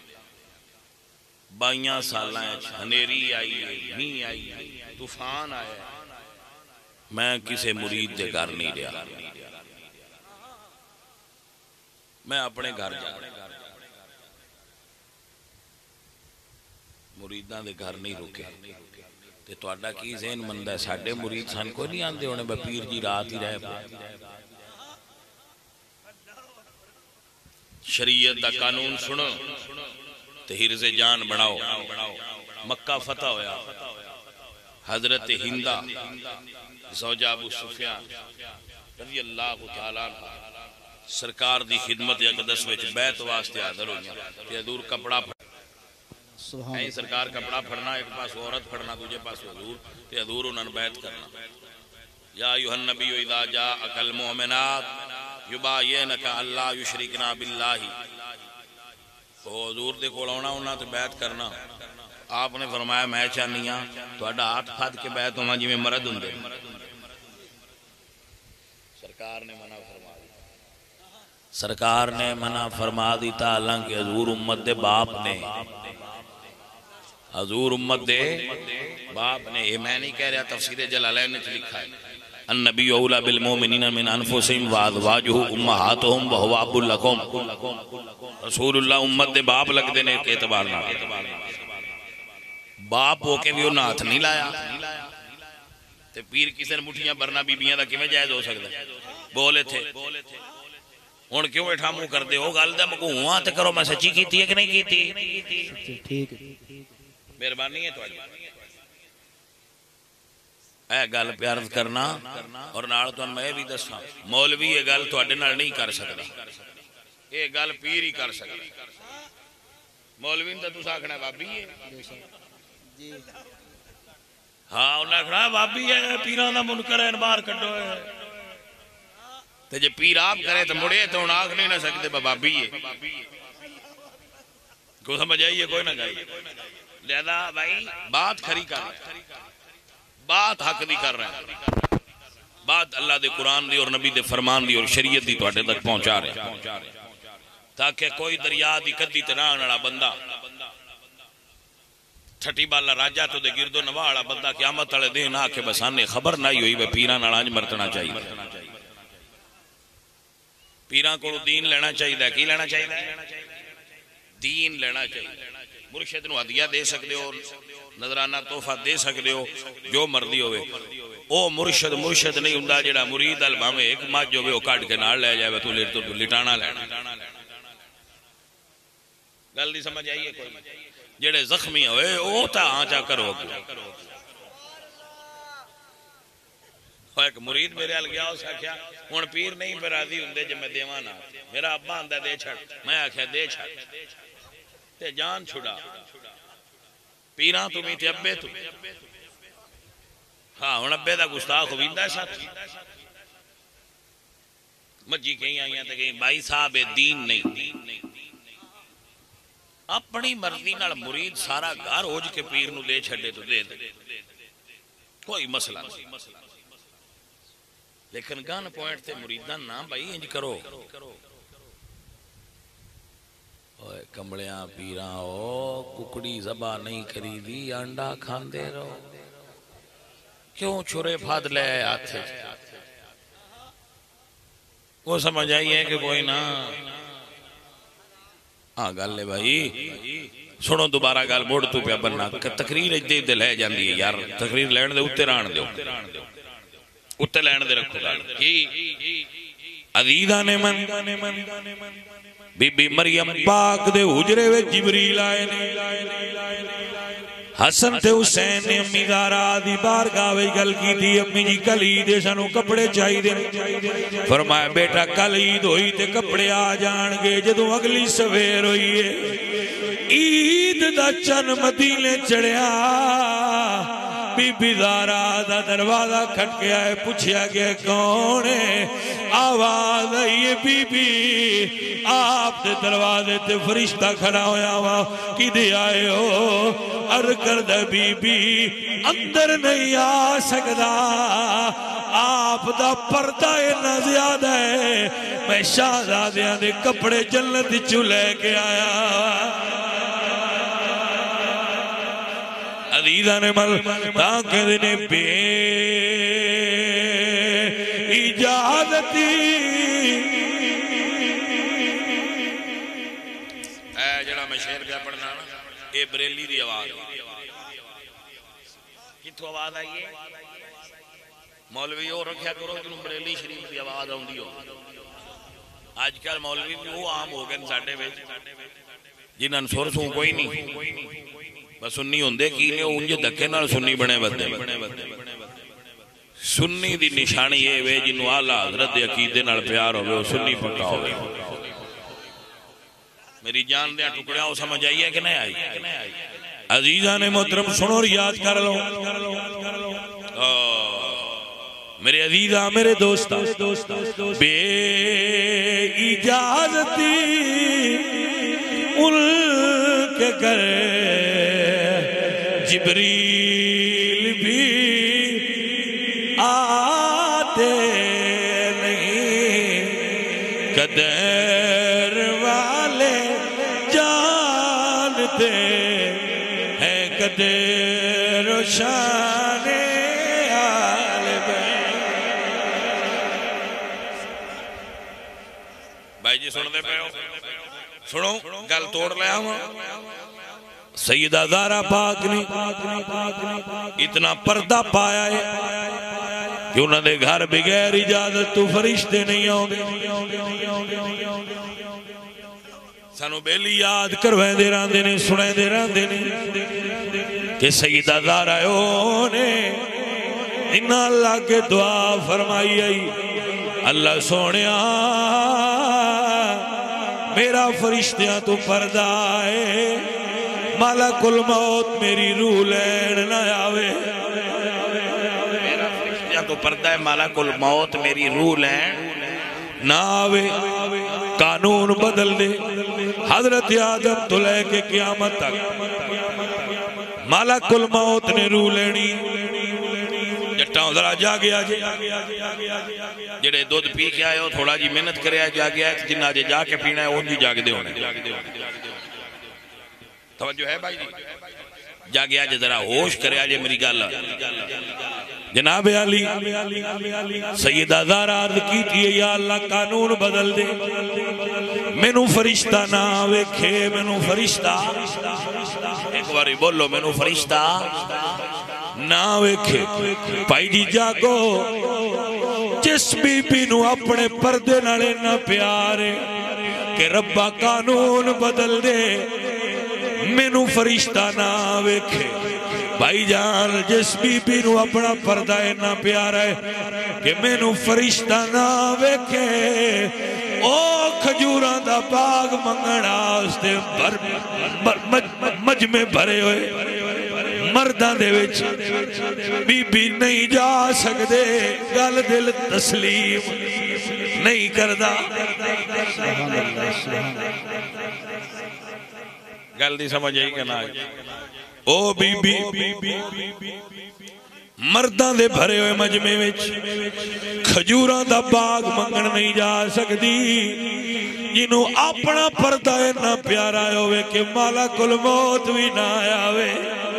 22 سالاں ہنیری آئی می آئی طوفان آیا میں کسے مرید دے گھر نہیں رہا میں اپنے گھر جا مریداں دے گھر نہیں رکے تے تہاڈا کی ذہن مندہ ہے ساڈے مرید سن کوئی نہیں آندے ہونے پیر جی رات ہی رہے شریعت دا قانون سنو تے حرز جان بڑھاؤ مکہ فتح ہویا حضرت ہندہ زوجہ ابو سفیان رضی اللہ تعالیٰ عنہ سرکار دی خدمت اقدس وچ بیعت واسطے حاضر ہوئی تے حضور کپڑا پھڑنا سرکار کپڑا پھڑنا ایک پاس عورت پھڑنا دوجے پاس حضور تے حضور انہاں نے بیعت کرنا یا ایھا النبی اذا جاءک المؤمنات یباینک اللہ یشرکنا باللہ تو حضور دے کول آنا انہاں تے بیعت کرنا آپ نے فرمایا میں چاہنی ہاں تہاڈا ہاتھ پھد کے بیعت ہوواں جویں مرد ہوندے سرکار نے منع فرما دی سرکار نے منع فرما دیتا حالانکہ حضور امت دے باپ نے حضور امت دے باپ نے یہ میں نہیں کہہ رہا تفسیر جلالین نے لکھا ہے النبی اولا بالمومنین من انفسہم وازواجہ امہاتہم وہو ابو لکم رسول اللہ امت دے باپ لگ دینے کے اعتبار نہ باپ ہو کے بھی انہوں نے ہاتھ نہیں لایا تے پیر کسی نے مٹھیاں برنا بیبیاں دا کیویں جائز ہو سکتا بولے تھے ہن کیوں اٹھا منہ کر دے ہو گل دے مکو ہواں تے کرو میں سچی کیتی ہے کہ نہیں کیتی ٹھیک مہربانی ہے تہاڈی اے گل پیار کرنا اور نال تہاڈ میں بھی دساں مولوی یہ گل تہاڈے نال نہیں کر سکدا یہ گل پیر ہی کر سکدا مولوی نے تساں آکھنا بابی ہے ہاں انہاں آکھنا بابی ہے پیراں دا منکر ہے باہر کڈو ہے تے جے پیر آپ کرے تو مڑے تو ہن آکھ نہیں نہ سکدے بابی ہے کو سمجھ آئیے کوئی نہ گئی لہذا بھائی بات کھری کر رہے ہیں بات حق دی کر رہے ہیں بات اللہ دے قرآن دی اور نبی دے فرمان دی اور شریعت دی تواڈے تک پہنچا رہے ہیں تاکہ کوئی دریا دی کدی تے نہ والا بندہ ٹھٹی بالا راجا تو دے گردو نواں والا بندہ قیامت والے دن آ کے بسانے خبر نہ ہوئی وے پیراں نال انج مرتنا چاہیے پیراں کو دین لینا چاہیے کی لینا چاہیے دین لینا چاہیے مرشد نو ہدیہ دے سکتے ہو نظرانہ تحفہ دے سکتے ہو جو مرضی ہوئے او مرشد نہیں ہوندا جڑا مرید الباویں ایک ماج ہوئے او کاٹ کے نال لے جائے تو لٹانا لینا گل نہیں سمجھ آئیے کوئی جڑے زخمی ہوئے او تا آنچا کرو ایک مرید میرے ال گیا اس آکھیا ہن پیر نہیں پہ راضی ہوندے جے میں دیواں نہ میرا ابا آندا دے چھڑ میں آکھیا دے چھڑ تے جان چھڑا پیراں تو میٹھے ابے تو ہاں ہن ابے دا گستاخ ہویندا ہے ساتھ مجھی کہیں آئیاں تے کہیں بھائی صاحب دین نہیں اپنی مرضی نال مرید سارا گھر ہوج کے پیر نو دے چھڑے تو دے دے کوئی مسئلہ نہیں لیکن گن پوائنٹ تے مریداں نہ بھائی انج کرو اوے کمبلیاں پیراں او ککڑی ذبح نہیں خریدی انڈا کھاندے رہو کیوں چھرے پھاد لے آتے وہ سمجھ آئیے کہ کوئی نہ ہاں گل لے بھائی سنو دوبارہ گل موڑ تو پیا بننا تقریر دے دے لے جاندی ہے یار تقریر لین دے اتے ران دیو اتے لین دے رکھو گل کی عزیزہ نے من بی بی مریم پاک دے حجرے وے جبریل آئے حسن تے حسین نے امی زہرا دی بارگاہ وچ گل کیتی امی جی کل عید سانو کپڑے چاہیے فرمایا بیٹا کل عید ہوئی تے کپڑے آ جان گے جدوں اگلی سویر ہوئی ہے عید دا چن مدینے چڑھیا بی بی زارا دا دروازہ کھٹ کے آئے پوچھیا گیا کون ہے آواز آئیے بی بی آپ دے دروازے تے فرشتہ کھڑا ہویا ہوا کی دے آئے ہو عرض کردہ بی بی اندر نہیں آ سکتا آپ دا پردہ اتنا زیادہ ہے میں شہزادیاں دے کپڑے جنت چو لے کے آیا عزیزہ نے مل تاکہ دینے بے اجازتی اے جڑا میں شعر پہ پڑھنا اے بریلی دی آواز کتھو آواز آئی ہے مولوی اور رکھیا کرو جنہوں بریلی شریف دی آواز آؤں دیو آج کل مولوی بھی وہ عام ہو گئے ساڑھے ویج جنہاں سورسوں کوئی نہیں بس سنی ہوندے کی نہیں انجھے دکھے نال سنی بنے بدے سنی دی نشانی یہ وے جنہوں آلہ حضرت عقیدے نال پیار ہوئے وہ سنی پکا ہوئے میری جان دیا ٹکڑیاں وہ سمجھ آئی ہے کہ نہیں آئی عزیزان محترم سنو ریاض کر لو میرے عزیزہ میرے دوستہ بے اجازتی ان کے گھر جبریل بھی آتے نہیں قدر والے جانتے ہیں قدر و شان آل بیت بھائی جی سن دے پہ ہو سنو گل توڑ لیا ہوں سیدہ زہرا پاک نے اتنا پردہ پایا ہے کہ انہوں نے گھر بغیر اجازت تو فرشتے نہیں ہوں گے سانو بیلی یاد کرویں دے راندے نے سنیں دے راندے نے کہ سیدہ زہرا نے انہا اللہ کے دعا فرمائی آئی اللہ سونیا میرا فرشتیاں تو پردہ آئے ملک الموت میری روح لین نہ آوے میرا فرشتیاں تو پردہ ہے ملک الموت میری روح لین نہ آوے قانون بدل دے حضرت آدم تو لے کے قیامت تک ملک الموت نے روح لینی جٹاؤں ذرا جا گیا جڑے دودھ پی کے آئے ہو تھوڑا جی محنت کرے آئے جا گیا جنہ آجے جا کے پینا ہے ان جی جاگ دے ہونے توجہ ہے بھائی جی جا گیا جے ذرا ہوش کرے آجے میری گالہ جناب علی سیدہ زہرا عرض کی تھی یا اللہ قانون بدل دے مینوں فرشتہ نہ ویکھے مینوں فرشتہ ایک باری بولو میں نو فرشتہ نہ ویکھے بھائی جی جاگو جس بی بی نو اپنے پردے نالے نہ پیارے کہ ربا قانون بدل دے مینوں فرشتہ نہ ویکھے بھائی جان جس بی بی نو اپنا پردہ نہ پیارا ہے کہ مینوں فرشتہ نہ ویکھے او کھجوراں دا باغ منگنا اس دے مجمع بھرے ہوئے مردان دے وچ بی بی نہیں جا سکدے گل دل تسلیم نہیں کردہ گل دی سمجھ آئی کہ نہ آئی او بی بی مردان دے بھرے ہوئے مجمع وچ کھجوراں دا باغ منگن نہیں جا سکدی جنہوں اپنا پردہ نہ پیارا ہوئے کہ ملک الموت بھی نہ آوے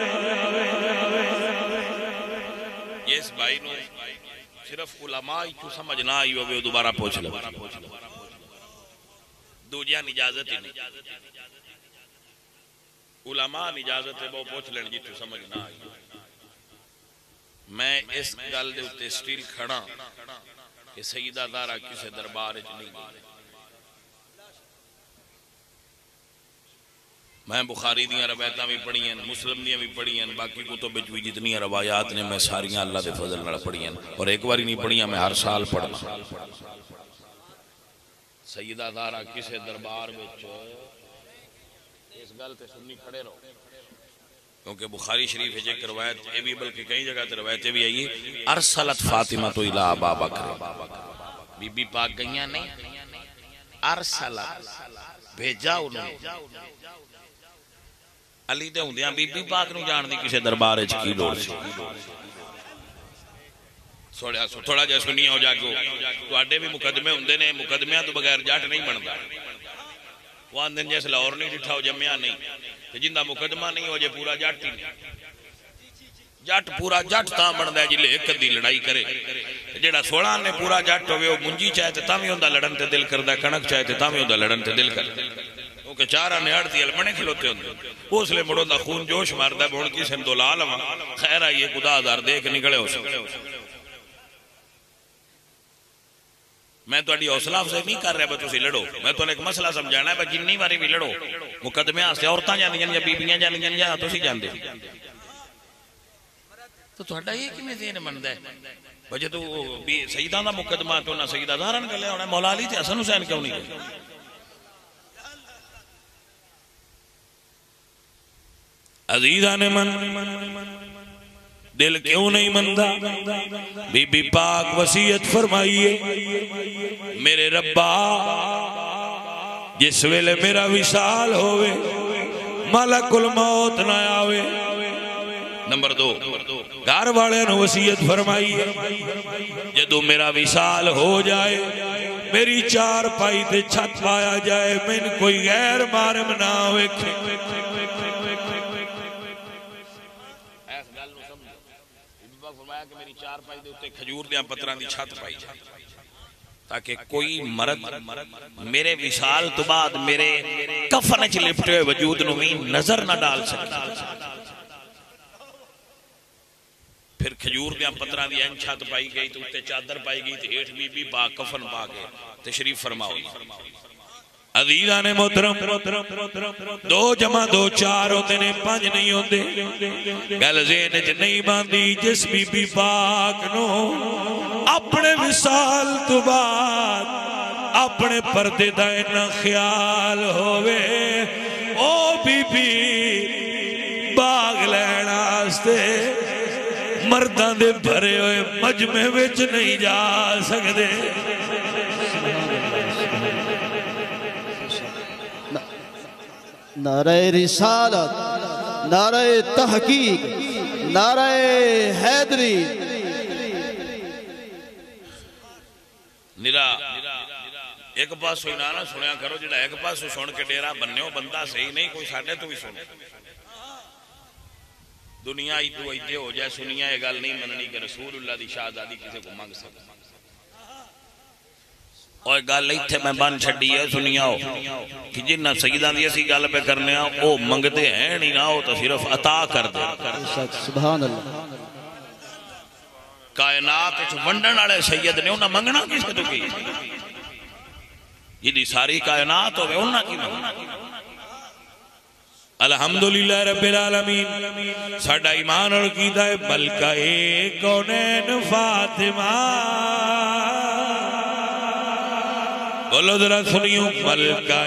اس بھائی نو صرف علماء کو سمجھ نہ آئی ہوئے دوبارہ پوچھ لو دوجیاں اجازت ہی نہیں علماء اجازت ہے وہ پوچھ لیں جی تو سمجھ نہ آئی میں اس گل دے اتے سٹیل کھڑا کہ سیدہ زہرا کسے دربار اچ نہیں گئی میں بخاری دیاں روایتاں بھی پڑھی ہیں مسلم دیاں بھی پڑھی ہیں باقی کتب وچ بھی جتنی روایات نے میں ساریاں اللہ دے فضل نال پڑھی ہیں اور ایک باری نہیں پڑھی ہیں میں ہر سال پڑھنا سیدہ زہرا کسے دربار وچ اس گل تے سنی کھڑے رہو کیونکہ بخاری شریف ہے ایک روایت یہ بھی بلکہ کئی جگہ تے روایتیں بھی آئی ارسلت فاطمہ تو الی ابا بکر بی بی پاک گئیاں نہیں ارسلت بھیجا انہوں علی دے ہوندیاں بی بی پاک نو جان دی کسے دربار وچ کی لوڑ سی تھوڑا جا سنیا ہو جاگو تواڈے بھی مقدمے ہوندے نے مقدمیاں تو بغیر جٹ نہیں بندا وہ آندن جیسے لاہور نہیں ڈٹھا ہو جمعہ نہیں جندہ مقدمہ نہیں ہو جائے پورا جٹ ہی نہیں جٹ پورا جٹ تاں بندا ہے جلے ایک دی لڑائی کرے جیڑا 16 نے پورا جٹ ہوئے وہ منجی چاہے تے تاں وی ہوندا لڑن تے دل کردا کنک چاہے تے تاں وی ہوندا لڑن تے دل کردا کیونکہ چارہ نے اڑتی البنے کھلوتے ہوندے اس لئے مڑوں دا خون جوش ماردا ہے بھون کی سن دولال خیر آئیے خدا ہزار دیکھ نکلے ہو سکتے میں تو اڈی حوصلہ افزائی نہیں کر رہا بس تسی لڑو میں تو ایک مسئلہ سمجھانا ہے بس جنی باری بھی لڑو مقدمے واسطے عورتاں جاندیاں یا بیبیاں جاندیاں یا تسی جاندے تو تہاڈا یہ کیویں ذہن بندا ہے وجہ تو سیداں دا مقدمہ تو نہ سیدہ زہرا نے گلیا ہونا مولا علی تے حسن حسین کیوں نہیں گئے عزیزان من دل کیوں نہیں مندہ بی بی پاک وصیت فرمائیے میرے ربا جس ویلے میرا وصال ہوئے ملک الموت نہ آوے نمبر 2 گھر والے نے وصیت فرمائیے جدو میرا وصال ہو جائے میری چار پائی تے چھت پایا جائے میں کوئی غیر مارم نہ ہوئے کہ میری چار پائی دے اتے کھجور دیاں پتران دی چھت پائی جائے تاکہ کوئی مرد میرے وصال تو بعد میرے کفن چ لپٹے ہوئے وجود نمی نظر نہ ڈال سکتا پھر کھجور دیاں پتران دی این چھت پائی گئی تو اتے چادر پائی گئی تو ایٹھ بی بی پاک کفن پا گئے تشریف فرماؤ عزیزان محترم 2 جمع 2 4 ہوتے نے 5 نہیں ہوتے گل ذہن وچ نہیں باندھی جس بی بی پاک نو اپنے وصال تو بعد اپنے پردے دا اتنا خیال ہوئے او بی بی باغ لینا واسطے مرداں دے بھرے ہوئے مجمع وچ نہیں جا سکدے نعرہ رسالت نعرہ تحقیق نعرہ حیدری نرا ایک پاس ہوئی نانا سنیا کرو جڑا ایک پاس سن کے ڈیرا بننے ہو بندہ صحیح نہیں کوئی ساڑھے تو بھی سنے دنیا ہی تو ایتے ہو جائے سنیا یہ گل نہیں مننی کہ رسول اللہ دی شہزادی کسی کو مانگ سکتا اور گل ایتھے میں بن چھڑی ہے سنیا ہو کہ جنہ سیدان دی اسی گل پہ کرنے ہیں وہ منگتے ہیں نہیں نہ ہو تو صرف عطا کر دے سبحان اللہ کائنات ونڈن والے سید نے انہاں منگنا کس تو کی جدی ساری کائنات ہوئے انہاں کی منگنا الحمدللہ رب العالمین ساڑھا ایمان اور عقیدہ ہے بلکہ ایک کونین فاطمہ بولو ذرا سنیوں بلکہ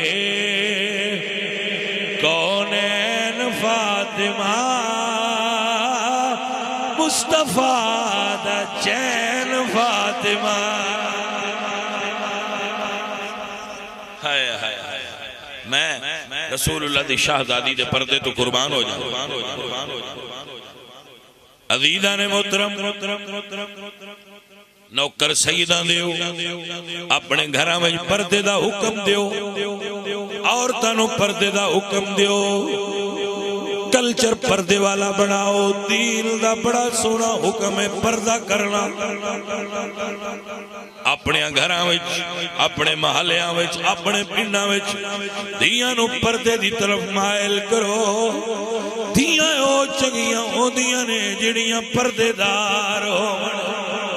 ایک کونین فاطمہ مصطفیٰ دا چین فاطمہ میں رسول اللہ دی شہزادی دے پردے تو قربان ہو جاؤں عزیزان محترم نوکر سیدان دیو اپنے گھراں میں پردے دا حکم دیو عورتانو پردے دا حکم دیو کلچر پردے والا بناؤ دین دا بڑا سونا حکم ہے پردہ کرنا اپنے گھراں وچ اپنے محلیاں وچ اپنے پنڈاں وچ دیاں نو پردے دی طرف مائل کرو دیاں او چنگیاں ہوندیاں نے جڑیاں پردے دار ہون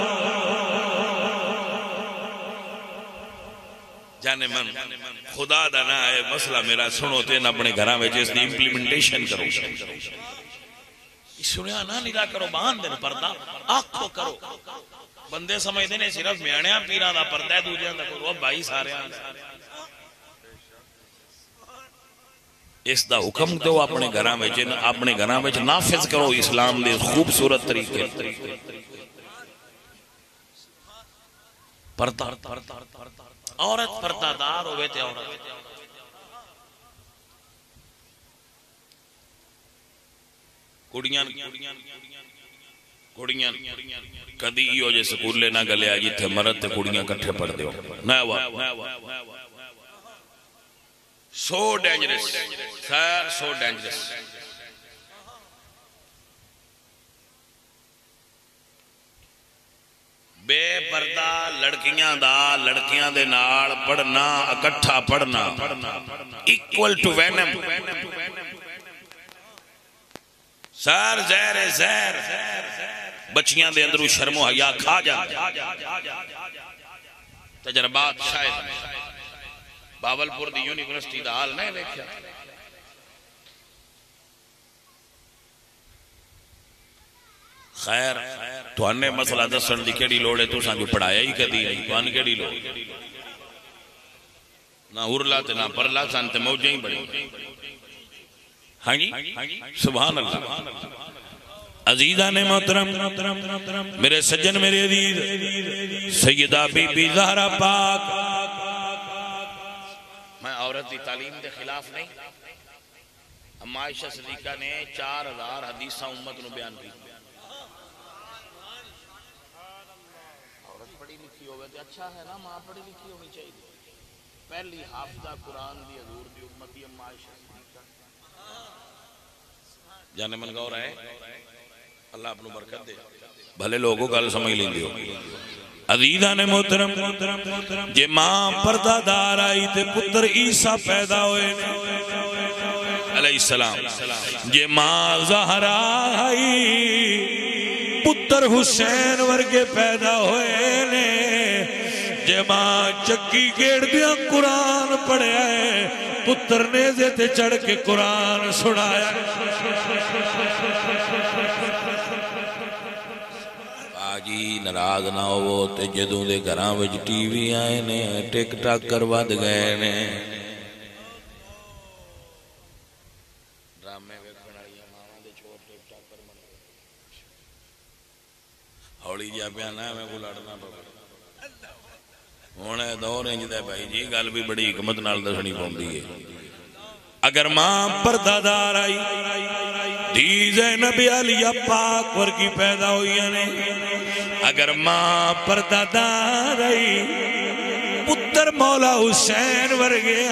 جانے من خدا دا نہ ہے مسئلہ میرا سنو تین اپنے گھراں میں جس دی امپلیمنٹیشن کرو سنیا نہ ندا کرو باندھ دن پردہ آنکھو کرو بندے سمجھ دینے صرف میانیاں پیران دا پردہ ہے دوجیاں دا کرو اب بھائی سارے آن اس دا حکم دو اپنے گھراں وچ نافذ کرو اسلام دے خوبصورت طریقے پردہ عورت پردہ دار ہوئے تے عورت کڑیاں کدی ہو جے سکولے نہ گلیا جتھے مرد تے کڑیاں کٹھے پڑھ دیو سو ڈینجرس سر سو ڈینجرس بے پردہ لڑکیاں دے نال پڑھنا اکٹھا پڑھنا ایکول ٹو وینم سر زہر بچیاں دے اندرو شرم و حیا کھا جاتا تجربات شاید باولپور دی یونیورسٹی دا حال نہیں دیکھا خیر تو انہیں مسئلہ دسن دی کیڑی لوڑے تو سانجو پڑھایا ہی کدی نہیں تو ان کیڑی لوڑ نہ ارلا تے نہ پرلا سانتے موجیں ہی بڑی ہاں جی سبحان اللہ عزیزان محترم میرے سجن میرے عزیز سیدہ بی بی زہرا پاک میں عورت دی تعلیم دے خلاف نہیں اما عائشہ صدیقہ نے 4000 حدیثہ امت نو بیان کی عورت پڑھی لکھی ہوگا تو اچھا ہے نا ماں پڑھی لکھی ہونی چاہیے پہلی حافظہ قرآن دی حضور دی امتی اما عائشہ صدیقہ جانے من گو رہے اللہ اپنو برکت دے بھلے لوگوں گل سمجھ لیں دیو عزیزان محترم جے ماں پردہ دار آئی تے پتر عیسیٰ پیدا ہوئے علیہ السلام جے ماں زہرا آئی پتر حسین ورگے پیدا ہوئے نے جے ماں چکی گیڑ دیا قرآن پڑھے آئے پتر نیزے تے چڑھ کے قرآن سنایا آجی نراض نہ ہو تے جدوں دے گھراں وچ ٹی وی آئے نے ٹک ٹاک کر ود گئے نے ڈرامے ویکھن والیاں ماواں دے چھوڑ ٹک ٹاک کر من ہولی جا پیانا میں کو لڑنا پڑا ہونے دور انج دے بھائی جی گل بھی بڑی حکمت نال دسنی پوندی ہے اگر ماں پردہ دار آئی دی زینب علیہ پاک ورگی پیدا ہوئی نے اگر ماں پردہ دار آئی پتر مولا حسین ورگے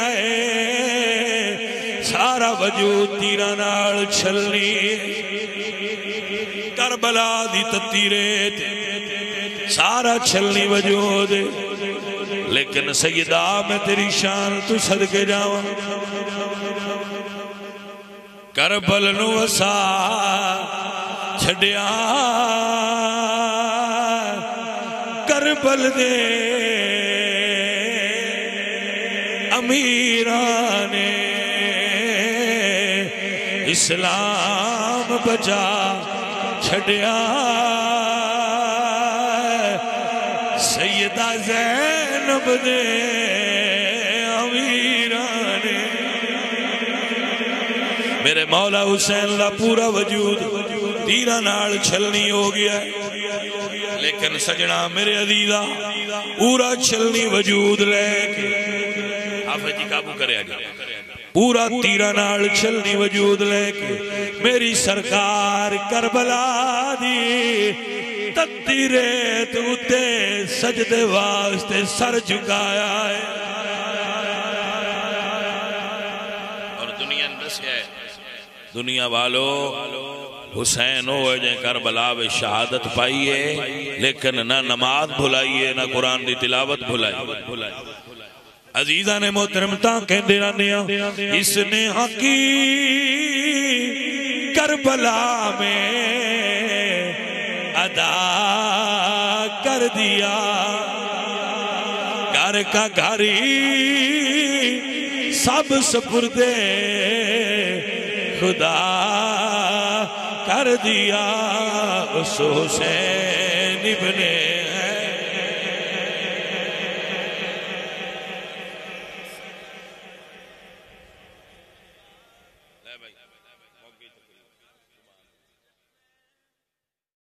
آئے سارا وجود تیرہ نال چھلنی کربلا دی تتیرے سارا چھلنی وجود لیکن سیدہ میں تیری شان تو صدقے جاؤں کربل نو وسا چھڑیا کربل دے امیران اسلام بچا چھڑیا سیدہ زینب دے امیران میرے مولا حسین لا پورا وجود تیرہ نال چھلنی ہو گیا ہے لیکن سجنا میرے عزیزہ پورا چھلنی وجود لے کے حافظ جی قابو کرے آگے پورا تیرہ نال چھلنی وجود لے کے میری سرکار کربلا دی تتی ریت اتے سجدے واسطے سر جھکایا ہے اور دنیا اندس ہے دنیا والو حسین ہوئے جائیں کربلا میں شہادت پائیے لیکن نہ نماز بھلائیے نہ قرآن دی تلاوت بھلائیے عزیزان محترم تاں کہندے رہنیا اس نے حقی کربلا میں ادا کر دیا گھر کا گھری سب سپردے خدا کر دیا اس حسین ابن بھائی